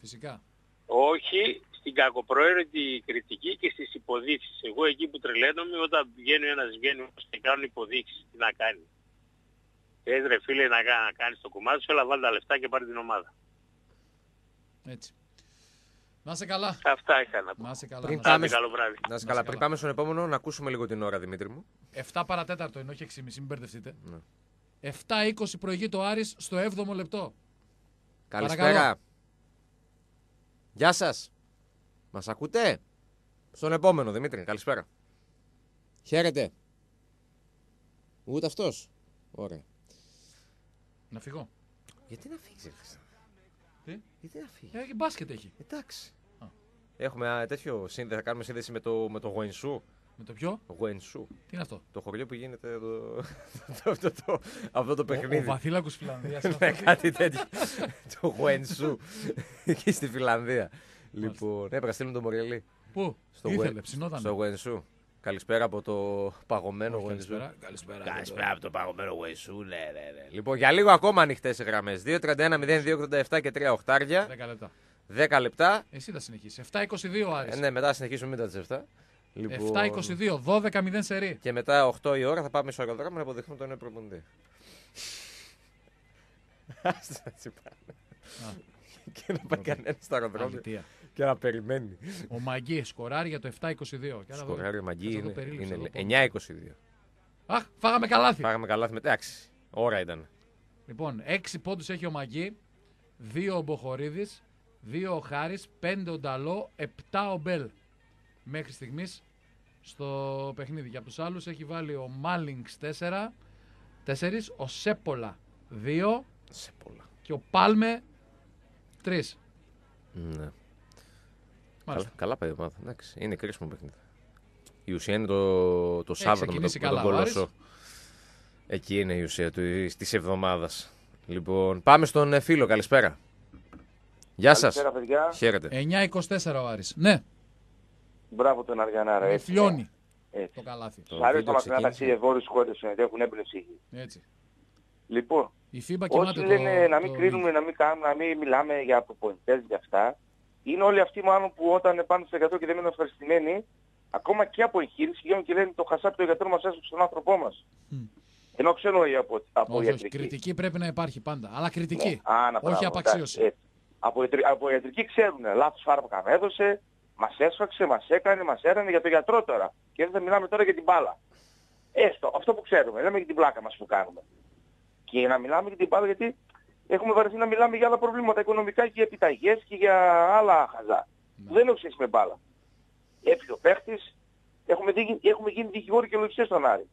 Φυσικά. Όχι στην κακοπροαίρετη κριτική και στις υποδείξεις. Εγώ εκεί που τρελαίνομαι όταν βγαίνει ένας βγαίνει και κάνουν υποδείξεις. Τι να κάνει. Θες ρε φίλε να, να κάνεις το κομμάτι σου, έλα βάλει τα λεφτά και πάρει την ομάδα. Έτσι. Να είσαι καλά. Αυτά είχα να πω. Να είσαι καλά. Πριν Να πάμε, Καλό βράδυ. να είσαι καλά. Πριν πάμε στον επόμενο, να ακούσουμε λίγο την ώρα, Δημήτρη μου. επτά παρατέταρτο είναι, όχι έξι και μισή, μην μπερδευτείτε. Ναι. επτά είκοσι προηγείται ο Άρης στο έβδομο λεπτό. Καλησπέρα. Παρακαλώ. Γεια σας. Μας ακούτε? Στον επόμενο, Δημήτρη. Καλησπέρα. Χαίρετε. Ούτε αυτός. Ωραία. Να φύγω. Γιατί να φύγεις, Χρυσά? Τι? Γιατί να φύγεις? Ε, μπάσκετ έχει. Εντάξει. Α. Έχουμε α, τέτοιο σύνδεση, θα κάνουμε σύνδεση με το, με το Γουενσού. Με το ποιο? Γουενσού. Τι είναι αυτό? Το χωριό που γίνεται το, το, αυτό, το, αυτό το Ο, παιχνίδι. ο Βαθύλακος Φιλανδίας. είναι Ναι, αυτό. κάτι τέτοιο. Το Γουενσού. Εκεί στη Φιλανδία. Λοιπόν, έπρεπε να στείλουμε τον Μοριελή. Πού? Στο Ήθελε, Γουεν- ψινότανε. Στο Γουενσού. Καλησπέρα από το παγωμένο Όχι, Γουενσού. καλησπέρα. Καλησπέρα. Καλησπέρα από το παγωμένο Γουενσού. Ναι, ναι, ναι. Λοιπόν, για λίγο ακόμα ανοιχτές οι γραμμές. δύο τριάντα ένα μηδέν δύο ογδόντα επτά και τρία οχτάρια. δέκα λεπτά. δέκα λεπτά. Εσύ θα συνεχίσεις. επτά είκοσι δύο ο Άρης. Ε, ναι, μετά συνεχίσουμε μετά τις επτά. Λοιπόν, επτά είκοσι δύο, δώδεκα μηδέν σερί. Και μετά οκτώ η ώρα θα πάμε στο αεροδρόμιο να αποδεχθούμε τον νέο προπονητή. Άστα έτσι πάνε. Και να πάει κανένα στο αεροδρόμιο Αλήθεια. και να περιμένει. Ο Μαγκή σκοράρει για το επτά είκοσι δύο. Και άρα εδώ- Σκοράρει ο Μαγκή θα το είναι, περίληψα είναι εδώ, πω. εννιά είκοσι δύο. Αχ, φάγαμε καλάθι. Φάγαμε καλά μετά. Εντάξει, ώρα ήταν. Λοιπόν, έξι πόντους έχει ο Μαγκή, δύο ο Μποχορίδης, δύο ο Χάρης, πέντε ο Νταλό, επτά ο Μπέλ. Μέχρι στιγμής στο παιχνίδι. Και από τους άλλους έχει βάλει ο Μάλινγκς τέσσερα, τέσσερα, ο Σέπολα δύο Σε πολλά. και ο Πάλμε τρία. Ναι. Καλά, Μάλιστα. καλά πάει η ομάδα. Εντάξει, είναι κρίσιμο παιχνίδι. Η ουσία είναι το, το Σάββατο με, το, ξεκινήσει με τον καλά ο Άρης. Κολοσσό. Εκεί είναι η ουσία τη εβδομάδα. Λοιπόν, πάμε στον ε, φίλο. Καλησπέρα. Γεια σας. Καλησπέρα, παιδιά. Χαίρετε. εννιά είκοσι τέσσερα ο Άρης. Ναι, Μπράβο τον Αργανάρα. με έτσι. φλιώνει Έτσι. το καλάθι. Το Σ' αρέσει βίντεο το μακρινά ξεκίνησε. ταξίδια βόρειες χώρες ε, έχουν έμπνευση. Έτσι. Λοιπόν, Η Φίμπα όσοι κοιμάται το... λένε να μην το- κρίνουμε, να μην κάνουμε, να μην μιλάμε για προπονητές για αυτά, είναι όλοι αυτοί μάλλον που όταν είναι πάνω στο εκατό και δεν είναι ευχαριστημένοι, ακόμα και από εγχείρηση βγαίνουν και λένε το χασάπι το γιατρό μας έσωσε στον άνθρωπό μας. Μμ. Ενώ ξέρω οι από, από Όχι, όχι, ιατρική. κριτική πρέπει να υπάρχει πάντα. Αλλά κριτική. Ναι. Α, να, όχι μπράβο, απαξίωση. εντάξει, έτσι. Από, ιατρική, από ιατρική ξέρουν, λάθος φάρμακα με έδωσε, μας έσφαξε, μας έκανε, μας έρανε για το γιατρό τώρα. Και δεν θα μιλάμε τώρα για την μπάλα. Έστω, αυτό που ξέρουμε, λέμε για την πλάκα μας που κάνουμε. Και να μιλάμε για την μπάλα γιατί έχουμε βαρεθεί να μιλάμε για άλλα προβλήματα οικονομικά και για επιταγές και για άλλα χαζά. Ναι. Δεν έχω σχέση με μπάλα. Έφυγε ο παίχτης, έχουμε, δει, έχουμε γίνει δικηγόροι και λογιστές στον Άρη.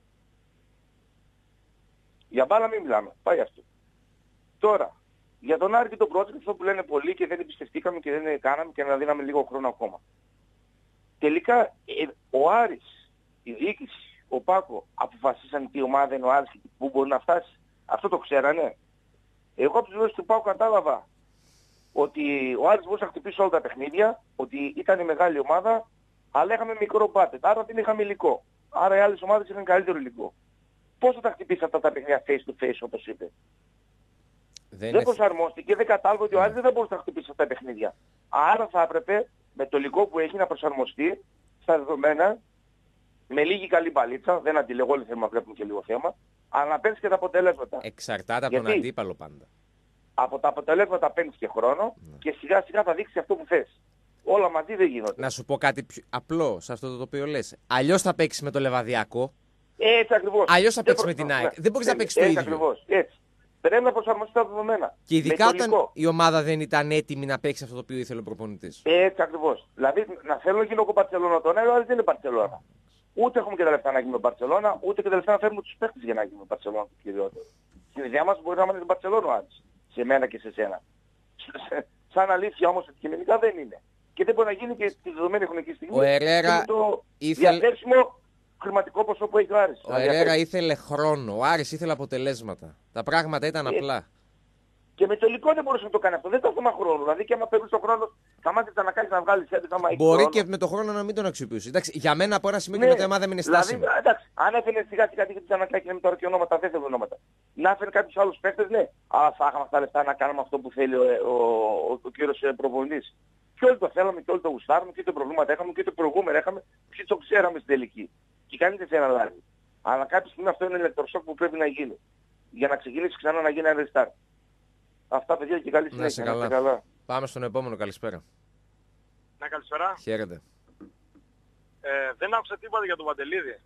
Για μπάλα μην μιλάμε, πάει αυτό. Τώρα, για τον Άρη και τον project, αυτό που λένε πολλοί και δεν εμπιστευτήκαμε και δεν κάναμε και να δίναμε λίγο χρόνο ακόμα. Τελικά, ε, ο Άρης, η διοίκηση, ο Πάκο, αποφασίσαν τι ομάδα είναι ο Άρης και πού μπορεί να φτάσει. Αυτό το ξέρανε. Εγώ από τους λόγους του Πάκου κατάλαβα ότι ο Άρης μπορούσε να χτυπήσει όλα τα παιχνίδια, ότι ήταν η μεγάλη ομάδα, αλλά είχαμε μικρό μπάτετ, άρα δεν είχαμε υλικό. Άρα οι άλλες ομάδες είχαν καλύτερο υλικό. Πώς θα τα χτυπήσει αυτά τα παιχνίδια face to face όπως είπε. Δεν Δεν είναι... προσαρμόστηκε, δεν κατάλαβε ότι ο Άρης δεν θα μπορούσε να χτυπήσει αυτά τα παιχνίδια. Άρα θα έπρεπε με το υλικό που έχει να προσαρμοστεί στα δεδομένα, με λίγη καλή μπαλίτσα, δεν αντιλέγω, όλοι θέλουμε να βλέπουμε και λίγο θέμα, αλλά να παίρνεις και τα αποτελέσματα. Εξαρτάται από τον Γιατί? αντίπαλο πάντα. Από τα αποτελέσματα παίρνεις και χρόνο Ναι. και σιγά σιγά θα δείξεις αυτό που θες. Όλα μαζί δεν γίνονται. Να σου πω κάτι πιο απλό σε αυτό το οποίο λες. Αλλιώς θα παίξεις με το Λεβαδιακό, Έτσι ακριβώς. αλλιώς θα Δεν παίξεις με προ- την ΑΕΚ. ναι. Δεν μπορείς να Έτσι, παίξεις το έτσι ίδιο. ακριβώς. Έτσι. Πρέπει να προσαρμοστεί τα δεδομένα. Και ειδικά Με το όταν υλικό. η ομάδα δεν ήταν έτοιμη να παίξει αυτό το οποίο ήθελε ο προπονητής. Έτσι ακριβώς. Δηλαδή να θέλω να γίνω εγώ Μπαρτσελώνα τον Άριο, αλλά δεν είναι Μπαρτσελώνα. Ούτε έχουμε και τα λεφτά να γίνουμε Μπαρτσελώνα, ούτε και τα λεφτά να φέρουμε τους παίχτες για να γίνουμε Μπαρτσελώνα το κυριότερο. Στην ιδέα μας μπορεί να είναι Μπαρτσελώνα ο Άρης. Σε μένα και σε σένα. Σαν αλήθεια όμως αντικειμενικά δεν είναι. Και δεν μπορεί να γίνει και τη δεδομένη χρονική στιγμή. Ο Ερέρα και με το ήθελε- διαθέσιμο χρηματικό ποσό που έχει ο Άρης. Ο Ερέρα ήθελε χρόνο, ο Άρης ήθελε αποτελέσματα. Τα πράγματα ήταν Ε, απλά. Και με τελικό δεν μπορούσε να το κάνει αυτό. Δεν ήταν θέμα χρόνου. Δηλαδή και άμα περνούσε ο χρόνος, θα μάθεις να κάνεις να βγάλεις έντυπα. Μπορεί και με το χρόνο να μην τον αξιοποιήσει. Εντάξει, για μένα από ένα σημείο ναι, και μετά δεν είναι στάσιμο. Δηλαδή, εντάξει, αν έφερε σιγά σιγά και τις ανακλάκι να μην τώρα και ονόματα, δεν θέλουν ονόματα. Να έφερε κάποιους άλλους παίχτες, ναι. Αλλά θα είχαμε αυτά τα λεφτά να κάνουμε αυτό που θέλει ο, ο, ο, ο κύριος προπονητής. Και όλοι το θέλαμε και όλοι το γουστάρουμε και το προβλήματα είχαμε και το προηγούμενο είχαμε και το ξέραμε στην τελική. Και κανείς δεν θέλει να αλλάζει. Αλλά κάποια στιγμή αυτό είναι ηλεκτροσόκ που πρέπει να γίνει. Για να ξεκινήσει ξανά να γίνει ένα restart. Αυτά παιδιά και καλή συνέχεια. καλά. καλά. Πάμε στον επόμενο, καλησπέρα. Να καλησπέρα. Χαίρετε. Ε, δεν άκουσα τίποτα για τον Παντελίδη.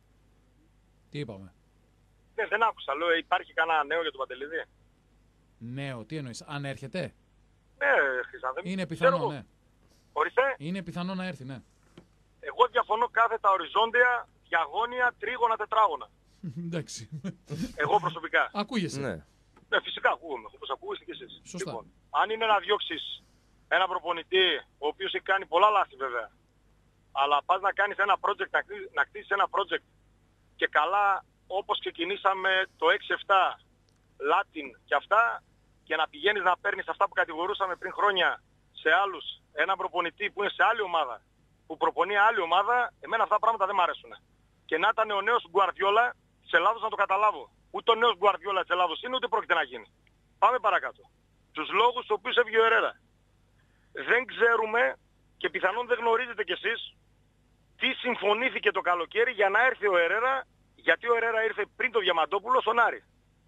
Τι είπαμε. Ναι, δεν άκουσα. Λέω, υπάρχει κανένα νέο για τον Παντελίδη. Νέο, τι εννοείς, αν έρχεται. Ναι, Χρυσάνθη. Είναι πιθανό, Ξέρω, ναι. Ορίστε. Είναι πιθανό να έρθει, ναι. Εγώ διαφωνώ κάθετα οριζόντια, διαγώνια, τρίγωνα, τετράγωνα. Εντάξει. Εγώ προσωπικά. Ακούγεσαι. Ναι. Ναι, φυσικά ακούγομαι, όπως ακούγεστε και εσείς. Σωστά. Λοιπόν, αν είναι να διώξεις ένα προπονητή, ο οποίος έχει κάνει πολλά λάθη βέβαια, αλλά πας να κάνεις ένα project, να κτίσεις, να κτίσεις ένα project και καλά όπως ξεκινήσαμε το έξι επτά, Latin και αυτά, και να πηγαίνεις να παίρνεις αυτά που κατηγορούσαμε πριν χρόνια σε άλλους, ένα προπονητή που είναι σε άλλη ομάδα, που προπονεί άλλη ομάδα, εμένα αυτά τα πράγματα δεν μ' αρέσουν. Και να ήταν ο νέος Γκουαρδιόλα της Ελλάδος να το καταλάβω. Ούτε ο νέος Γκουαρδιόλα της Ελλάδος είναι, ούτε πρόκειται να γίνει. Πάμε παρακάτω. Τους λόγους στους οποίους έβγε ο Ερέρα. Δεν ξέρουμε και πιθανόν δεν γνωρίζετε κι εσείς τι συμφωνήθηκε το καλοκαίρι για να έρθει ο Ερέρα, γιατί ο Ερέρα ήρθε πριν το Διαμαντόπουλο στον Άρη.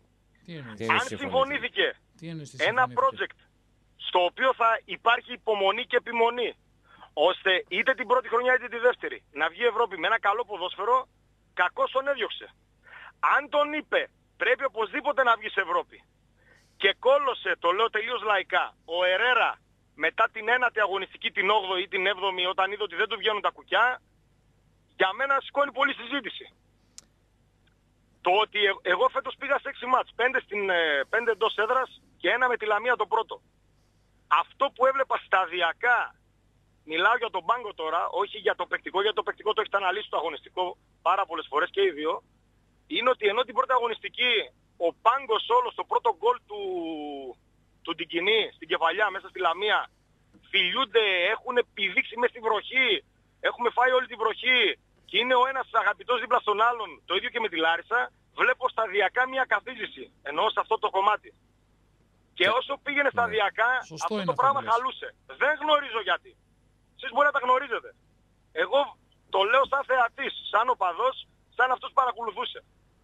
Αν συμφωνήθηκε ένα project στο οποίο θα υπάρχει υπομονή και επιμονή, ώστε είτε την πρώτη χρονιά είτε τη δεύτερη να βγει η Ευρώπη με ένα καλό ποδόσφαιρο, κακώς τον έδιωξε. Αν τον είπε πρέπει οπωσδήποτε να βγει σε Ευρώπη και κόλωσε, το λέω τελείως λαϊκά, ο Ερέρα μετά την ένατη αγωνιστική, την όγδοη ή την έβδομη, όταν είδε ότι δεν του βγαίνουν τα κουκιά, για μένα σηκώνει πολύ συζήτηση. Το ότι ε, εγώ φέτος πήγα σε έξι μάτς, πέντε, στην, ε, πέντε εντός έδρας και ένα με τη Λαμία το πρώτο. Αυτό που έβλεπα σταδιακά, μιλάω για τον πάγκο τώρα, όχι για το παικτικό, γιατί το παικτικό το έχετε αναλύσει το αγωνιστικό πάρα πολλές φορές και οι δύο, είναι ότι ενώ την πρώτη αγωνιστική ο πάγκος όλος, το πρώτο γκολ του, του Ντικινή στην κεφαλιά μέσα στη Λαμία, φιλιούνται, έχουν πηδήξει μέσα στη βροχή, έχουμε φάει όλη τη βροχή και είναι ο ένας αγαπητός δίπλα στον άλλον, το ίδιο και με τη Λάρισα, βλέπω σταδιακά μια καθίζηση, εννοώ σε αυτό το κομμάτι. Και όσο πήγαινε σταδιακά, ναι, αυτό το πράγμα χαλούσε. Δεν γνωρίζω γιατί. Εσείς μπορεί να τα γνωρίζετε. Εγώ το λέω σαν θεατής, σαν οπαδός, σαν αυτός που παρακολουθούσε.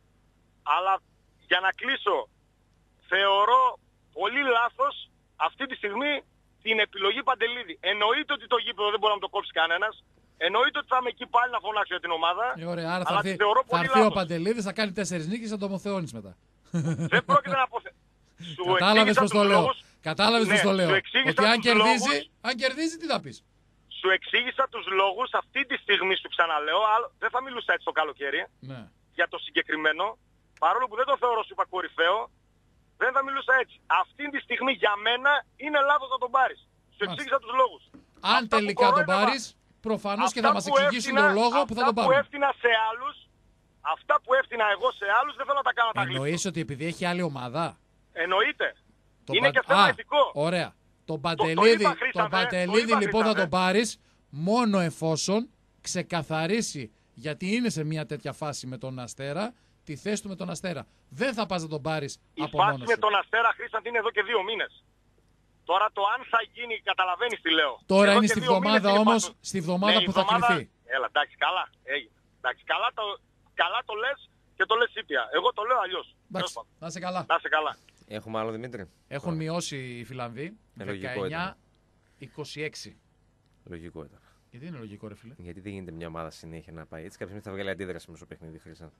Αλλά για να κλείσω, θεωρώ πολύ λάθος αυτή τη στιγμή την επιλογή Παντελίδη. Εννοείται ότι το γήπεδο δεν μπορεί να το κόψει κανένας. Εννοείται ότι θα είμαι εκεί πάλι να φωνάξω για την ομάδα. Ε, ωραία, άρα αλλά θα έρθει, θα έρθει ο Παντελίδης, θα κάνει τέσσερις νίκες, θα το αποθεώνεις μετά. Δεν πρόκειται να αποθεώνεις. Κατάλαβες πως το λέω. Κατάλαβες πως ναι, το λέω. Ότι αν κερδίζει, λόγους, αν κερδίζει, τι θα πεις. Σου εξήγησα τους λόγους αυτή τη στιγμή, σου ξαναλέω. Δεν θα μιλούσα έτσι το καλοκαίρι. Ναι. Για το συγκεκριμένο. Παρόλο που δεν το θεωρώ σου είπα κορυφαίο, δεν θα μιλούσα έτσι. Αυτή τη στιγμή για μένα είναι λάθος να τον πάρεις. Σου εξήγησα τους λόγους. Αν αυτά τελικά τον πάρεις, προφανώς και θα μας εξηγήσουν τον λόγο που θα τον πάρουν. Αυτά που έφτιανα σε άλλους, αυτά που έφτιανα εγώ σε άλλους δεν θέλω να τα κάνω τα γλύψω. Εννοείς ότι επειδή έχει άλλη ομάδα. Εννοείται. Το είναι πα... και θέμα Α, ηθικό. Ωραία. Τον Παντελίδη, το, το είπα, Χρήσταβε, τον Παντελίδη το είπα, λοιπόν θα Χρήσταβε. τον πάρεις μόνο εφόσον ξεκαθαρίσει, γιατί είναι σε μια τέτοια φάση με τον Αστέρα, τη θέση του με τον Αστέρα. Δεν θα πας να τον πάρεις η από φάση μόνος με σου. τον Αστέρα, Χρήσταντη, είναι εδώ και δύο μήνες. Τώρα το αν θα γίνει, καταλαβαίνεις τι λέω. Τώρα εδώ είναι και στη δύο βδομάδα μήνες όμως, είναι στη βδομάδα ναι, που θα εβδομάδα... κρυφθεί. Έλα, εντάξει, καλά, έγινε. Εντάξει, καλά το, καλά το λες και το λες ήπια. Εγώ το λέω αλλιώς. Εντάξει, να είσαι καλά. Να είσαι καλά. Έχουμε άλλο, Δημήτρη. Έχουν Ωραία. μειώσει οι Φιλανδοί δεκαεννιά είκοσι έξι. Λογικό ήταν. Γιατί είναι λογικό, ρε φίλε. Γιατί δεν γίνεται μια ομάδα συνέχεια να πάει έτσι. Κάποια στιγμή θα βγάλει αντίδραση με στο παιχνίδι.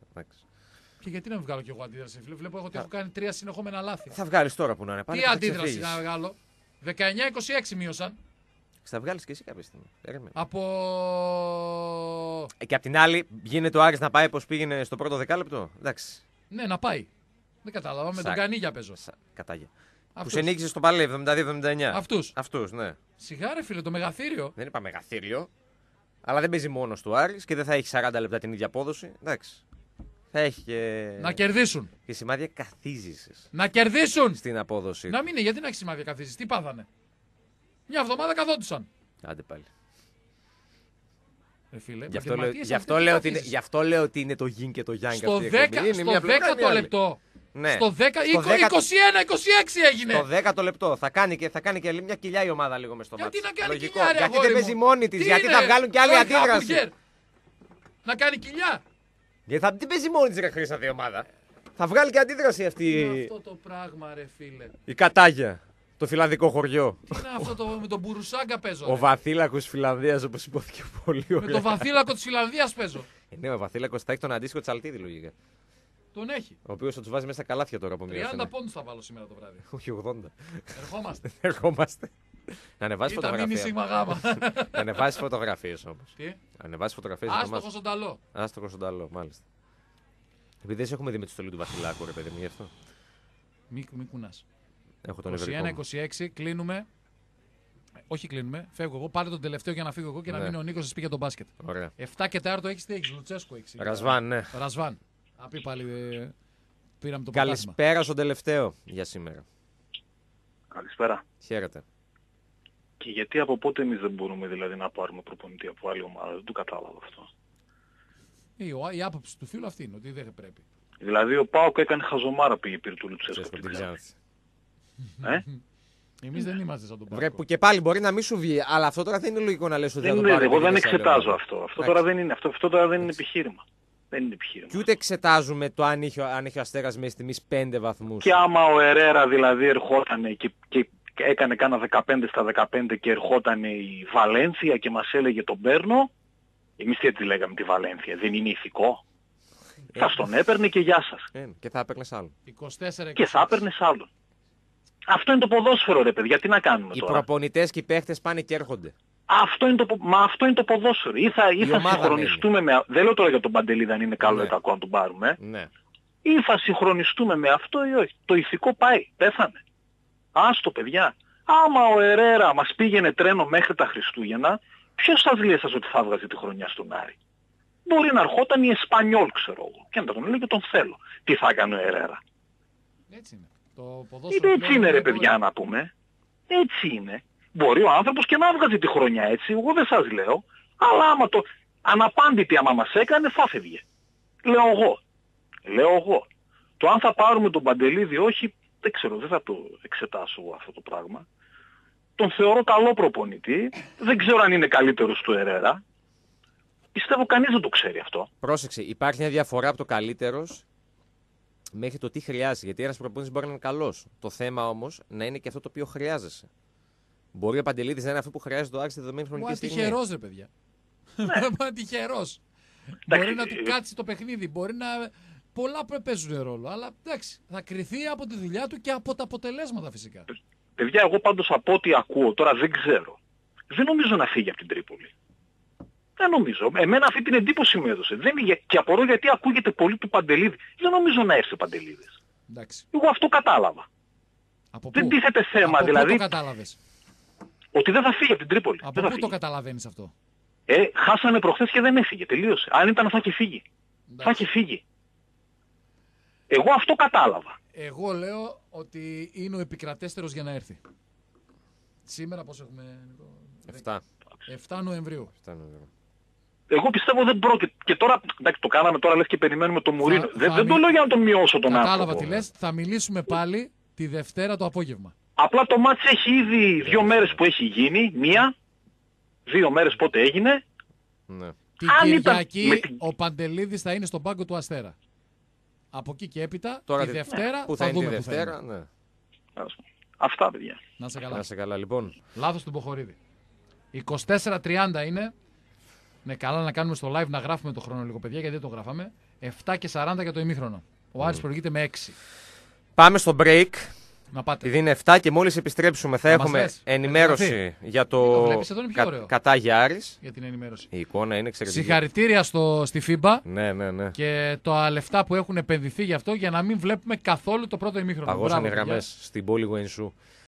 Και γιατί να βγάλω κι εγώ αντίδραση, φίλε. Βλέπω ότι θα... έχω κάνει τρία συνεχόμενα λάθη. Θα βγάλει τώρα που να είναι. Τι αντίδραση να βγάλω. δεκαεννιά είκοσι έξι μείωσαν. Θα βγάλει και εσύ κάποια στιγμή. Περίμενε. Από. Ε, και απ' την άλλη, γίνεται ο Άρης να πάει όπως πήγαινε στο πρώτο δεκάλεπτο. Εντάξει. Ναι, να πάει. Δεν κατάλαβα. Σα... Με τον Κανίγια παίζω. Σα... Κατάγια. Αυτούς. Που σε νίκησε στο Παλέ εβδομήντα δύο εβδομήντα εννιά. Αυτούς. Αυτούς, ναι. Σιγά, ρε φίλε, το μεγαθύριο. Δεν είπα μεγαθύριο. Αλλά δεν παίζει μόνος του Άρης και δεν θα έχει σαράντα λεπτά την ίδια απόδοση. Εντάξει. Θα έχει και. Να κερδίσουν. Και σημάδια καθίζησης. Να κερδίσουν! Στην απόδοση. Να μην είναι, γιατί να έχει σημάδια καθίζησης. Τι πάθανε. Μια εβδομάδα καθόντουσαν. Άντε πάλι. Ε, φίλε, γι, αυτό λέω, αυτοί γι, αυτό λέω ότι είναι, γι' αυτό λέω ότι είναι το Yin και το Yang. Στο, δέκα, στο δέκατο λεπτό. Ναι. Στο δέκα, στο είκοσι ένα είκοσι έξι έγινε. Στο δέκατο λεπτό. Θα κάνει και, θα κάνει και μια κοιλιά η ομάδα λίγο μες στο μάτι. Γιατί να κάνει Λογικό. κοιλιά, ρε, γιατί αγόρι δεν μου. παίζει μόνη της. Τι Γιατί είναι? θα βγάλουν και άλλη Ω, αντίδραση. χάπουργερ. Να κάνει κοιλιά. Γιατί θα την παίζει μόνη της, ρε Χρήστα, η ομάδα. Θα βγάλει και αντίδραση αυτή. Τι είναι αυτό το πράγμα, ρε φίλε. Η Κατάγια. Το φιλανδικό χωριό. Τι είναι αυτό το, με τον Μπουρουσάγκα παίζω. Ο βαθύλακος Φιλανδίας, όπως υπόθηκε πολύ ωραία. Με τον βαθύλακο της Φιλανδίας παίζω. Ε, ναι, ο βαθύλακος θα έχει τον αντίστοιχο Τσαλτίδη λογικά. Τον έχει. Ο οποίος θα τους βάζει μέσα στα καλάθια τώρα από μία. τριάντα πόντους θα βάλω σήμερα το βράδυ. Όχι ογδόντα. Ερχόμαστε. Ερχόμαστε. Να ανεβάσει φωτογραφίες. Ήταν μήνυ σίγμα γάμα. Να ανεβάσει φωτογραφίες όμως. Τι? Να ανεβάσει φωτογραφίες. Άστοχο Σονταλό. Άστοχο Σονταλό, μάλιστα. Επειδή δεν σε έχουμε δει με τη στολή του Βασιλάκου, ρε παιδί μου, γι' αυτό. Μη, μη κουνάς. Έχω τον είκοσι ένα είκοσι έξι, κλείνουμε. Όχι κλείνουμε, φεύγω εγώ. Πάρε τον τελευταίο για να φύγω εγώ και ναι. να μείνει ο Νίκος να πει για τον μπάσκετ. Ωραία. επτά και τέταρτο έχεις τι έχεις, Λουτσέσκο έχεις. Ρασβάν, ναι. Ρασβάν. Να πει πάλι. Ε, πήραμε το Καλησπέρα στον τελευταίο για σήμερα. Καλησπέρα. Χαίρετε. Και γιατί από πότε εμείς δεν μπορούμε δηλαδή να πάρουμε προπονητή από άλλη ομάδα, δεν το κατάλαβα αυτό. Η, η άποψη του φίλου αυτή είναι ότι δεν πρέπει. Δηλαδή ο Πάοκ έκανε χαζομάρα πήγε πήρε του Λουτσέσκο. Ε? Εμείς δεν είμαστε σαν τον Πάοκ. Βρε, που και πάλι μπορεί να μην σου βγει, αλλά αυτό τώρα δεν είναι λογικό να λες ότι δεν θα το πάρει. Εγώ δεν εξετάζω αυτό. Αυτό τώρα δεν είναι, αυτό, αυτό τώρα δεν είναι επιχείρημα. Δεν είναι επιχείρημα. Και ούτε εξετάζουμε το αν είχε, αν είχε ο Αστέρας μέχρι στιγμής πέντε βαθμούς. Και άμα ο Ερέρα δηλαδή ερχόταν και, και έκανε κάνα δεκαπέντε στα δεκαπέντε και ερχόταν η Βαλένθια και μας έλεγε τον παίρνω, εμείς τι τη λέγαμε τη Βαλένθια, δεν είναι ηθικό. Ε, θα στον έπαιρνε και γεια σας. Ε, και θα έπαιρνες άλλον. είκοσι τέσσερα, και θα έπαιρνες άλλον. Αυτό είναι το ποδόσφαιρο ρε παιδιά, τι να κάνουμε οι τώρα. Οι προπονητές και οι παίχτες πάνε και έρχονται. Αυτό είναι το, μα αυτό είναι το ποδόσφαιρο. Ή θα, ή θα συγχρονιστούμε με... Δεν λέω τώρα για τον Παντελή αν είναι καλό ή ναι. κακό να τον πάρουμε. Ναι. Ή θα συγχρονιστούμε με αυτό ή όχι. Το ηθικό πάει, πέθανε. Άστο παιδιά. Άμα ο Ερέρα μας πήγαινε τρένο μέχρι τα Χριστούγεννα, ποιος σας λέει σας ότι θα βγάζει τη χρονιά στον Άρη. Μπορεί να ερχόταν η Εσπανιόλ, ξέρω εγώ. Και να τον λέει και τον θέλω. Τι θα έκανε ο Ερέρα. Έτσι είναι. Το ποδόσφαιρο έτσι είναι ρε παιδιά μπορεί... να πούμε. Έτσι είναι. Μπορεί ο άνθρωπος και να βγάζει τη χρονιά έτσι. Εγώ δεν σας λέω. Αλλά άμα το αναπάντητη άμα μας έκανε θα φεύγε. Λέω εγώ. Λέω εγώ. Το αν θα πάρουμε τον Παντελίδη όχι, δεν ξέρω, δεν θα το εξετάσω εγώ αυτό το πράγμα. Τον θεωρώ καλό προπονητή. Δεν ξέρω αν είναι καλύτερος του Ερέρα. Πιστεύω κανείς δεν το ξέρει αυτό. Πρόσεξε, υπάρχει μια διαφορά από το καλύτερος μέχρι το τι χρειάζεται. Γιατί ένας προπονητής μπορεί να είναι καλός. Το θέμα όμως να είναι και αυτό το οποίο χρειάζεσαι. Μπορεί ο Παντελίδης να είναι αυτό που χρειάζεται το Άρη στη δεδομένη χρονική στιγμή. Μα τυχερός ρε παιδιά. Μα τυχερός. Μπορεί να του κάτσει το παιχνίδι. Μπορεί να. Πολλά παίζουν ρόλο. Αλλά εντάξει, θα κριθεί από τη δουλειά του και από τα αποτελέσματα φυσικά. Παιδιά, εγώ πάντως από ό,τι ακούω, τώρα δεν ξέρω. Δεν νομίζω να φύγει από την Τρίπολη. Δεν νομίζω. Εμένα αυτή την εντύπωση μου έδωσε. Δεν, και απορώ γιατί ακούγεται πολύ του Παντελίδη. Δεν νομίζω να έρθει ο Παντελίδης. Εντάξει. Εγώ αυτό κατάλαβα. Από δεν τίθεται θέμα από δηλαδή. Πού το κατάλαβες? Ότι δεν θα φύγει από την Τρίπολη. Από πού το καταλαβαίνεις αυτό? Ε, χάσανε προχθές και δεν έφυγε. Τελείωσε. Αν ήταν θα είχε φύγει. Εντάξει. Θα είχε φύγει. Εγώ αυτό κατάλαβα. Εγώ λέω ότι είναι ο επικρατέστερος για να έρθει. Σήμερα πώς έχουμε? εφτά. εφτά Νοεμβρίου. Εγώ πιστεύω δεν πρόκειται. Και τώρα, εντάξει, το κάναμε τώρα, λες και περιμένουμε τον Μουρίνο. Δεν, δεν μι... το λέω για να τον μειώσω τον άνθρωπο. Κατάλαβα τι λες. Θα μιλήσουμε πάλι τη Δευτέρα το απόγευμα. Απλά το μάτς έχει ήδη δύο μέρες που έχει γίνει. Μία, δύο μέρες πότε έγινε. Ναι. Την Αν Κυριακή ήταν... ο Παντελίδης θα είναι στον πάγκο του Αστέρα. Από εκεί και έπειτα, τώρα τη Δευτέρα ναι. που θα, θα δούμε τη που Δευτέρα, θα είναι. Ναι. Αυτά, παιδιά. Να σε καλά. Να σε καλά, λοιπόν. Λάθος του Μποχορίδη. είκοσι τέσσερα τριάντα είναι. Ναι, καλά να κάνουμε στο live να γράφουμε το χρόνο λίγο, παιδιά, γιατί δεν το γράφαμε. επτά και σαράντα για το ημίχρονο. Ο Άρης mm. προηγείται με έξι. Πάμε στο break. Να πάτε. Επειδή είναι επτά και μόλις επιστρέψουμε θα, θα έχουμε ενημέρωση για το, το βλέπεις, εδώ είναι πιο ωραίο. Κα... Κατάγια Άρης. Για την ενημέρωση. Η εικόνα είναι εξαιρετική. Συγχαρητήρια στο... στη φίμπα. Ναι, ναι, ναι. Και τα λεφτά που έχουν επενδυθεί γι' αυτό για να μην βλέπουμε καθόλου το πρώτο ημίχρονο. Παγώσαν οι γραμμές στην πόλη Γουενσού.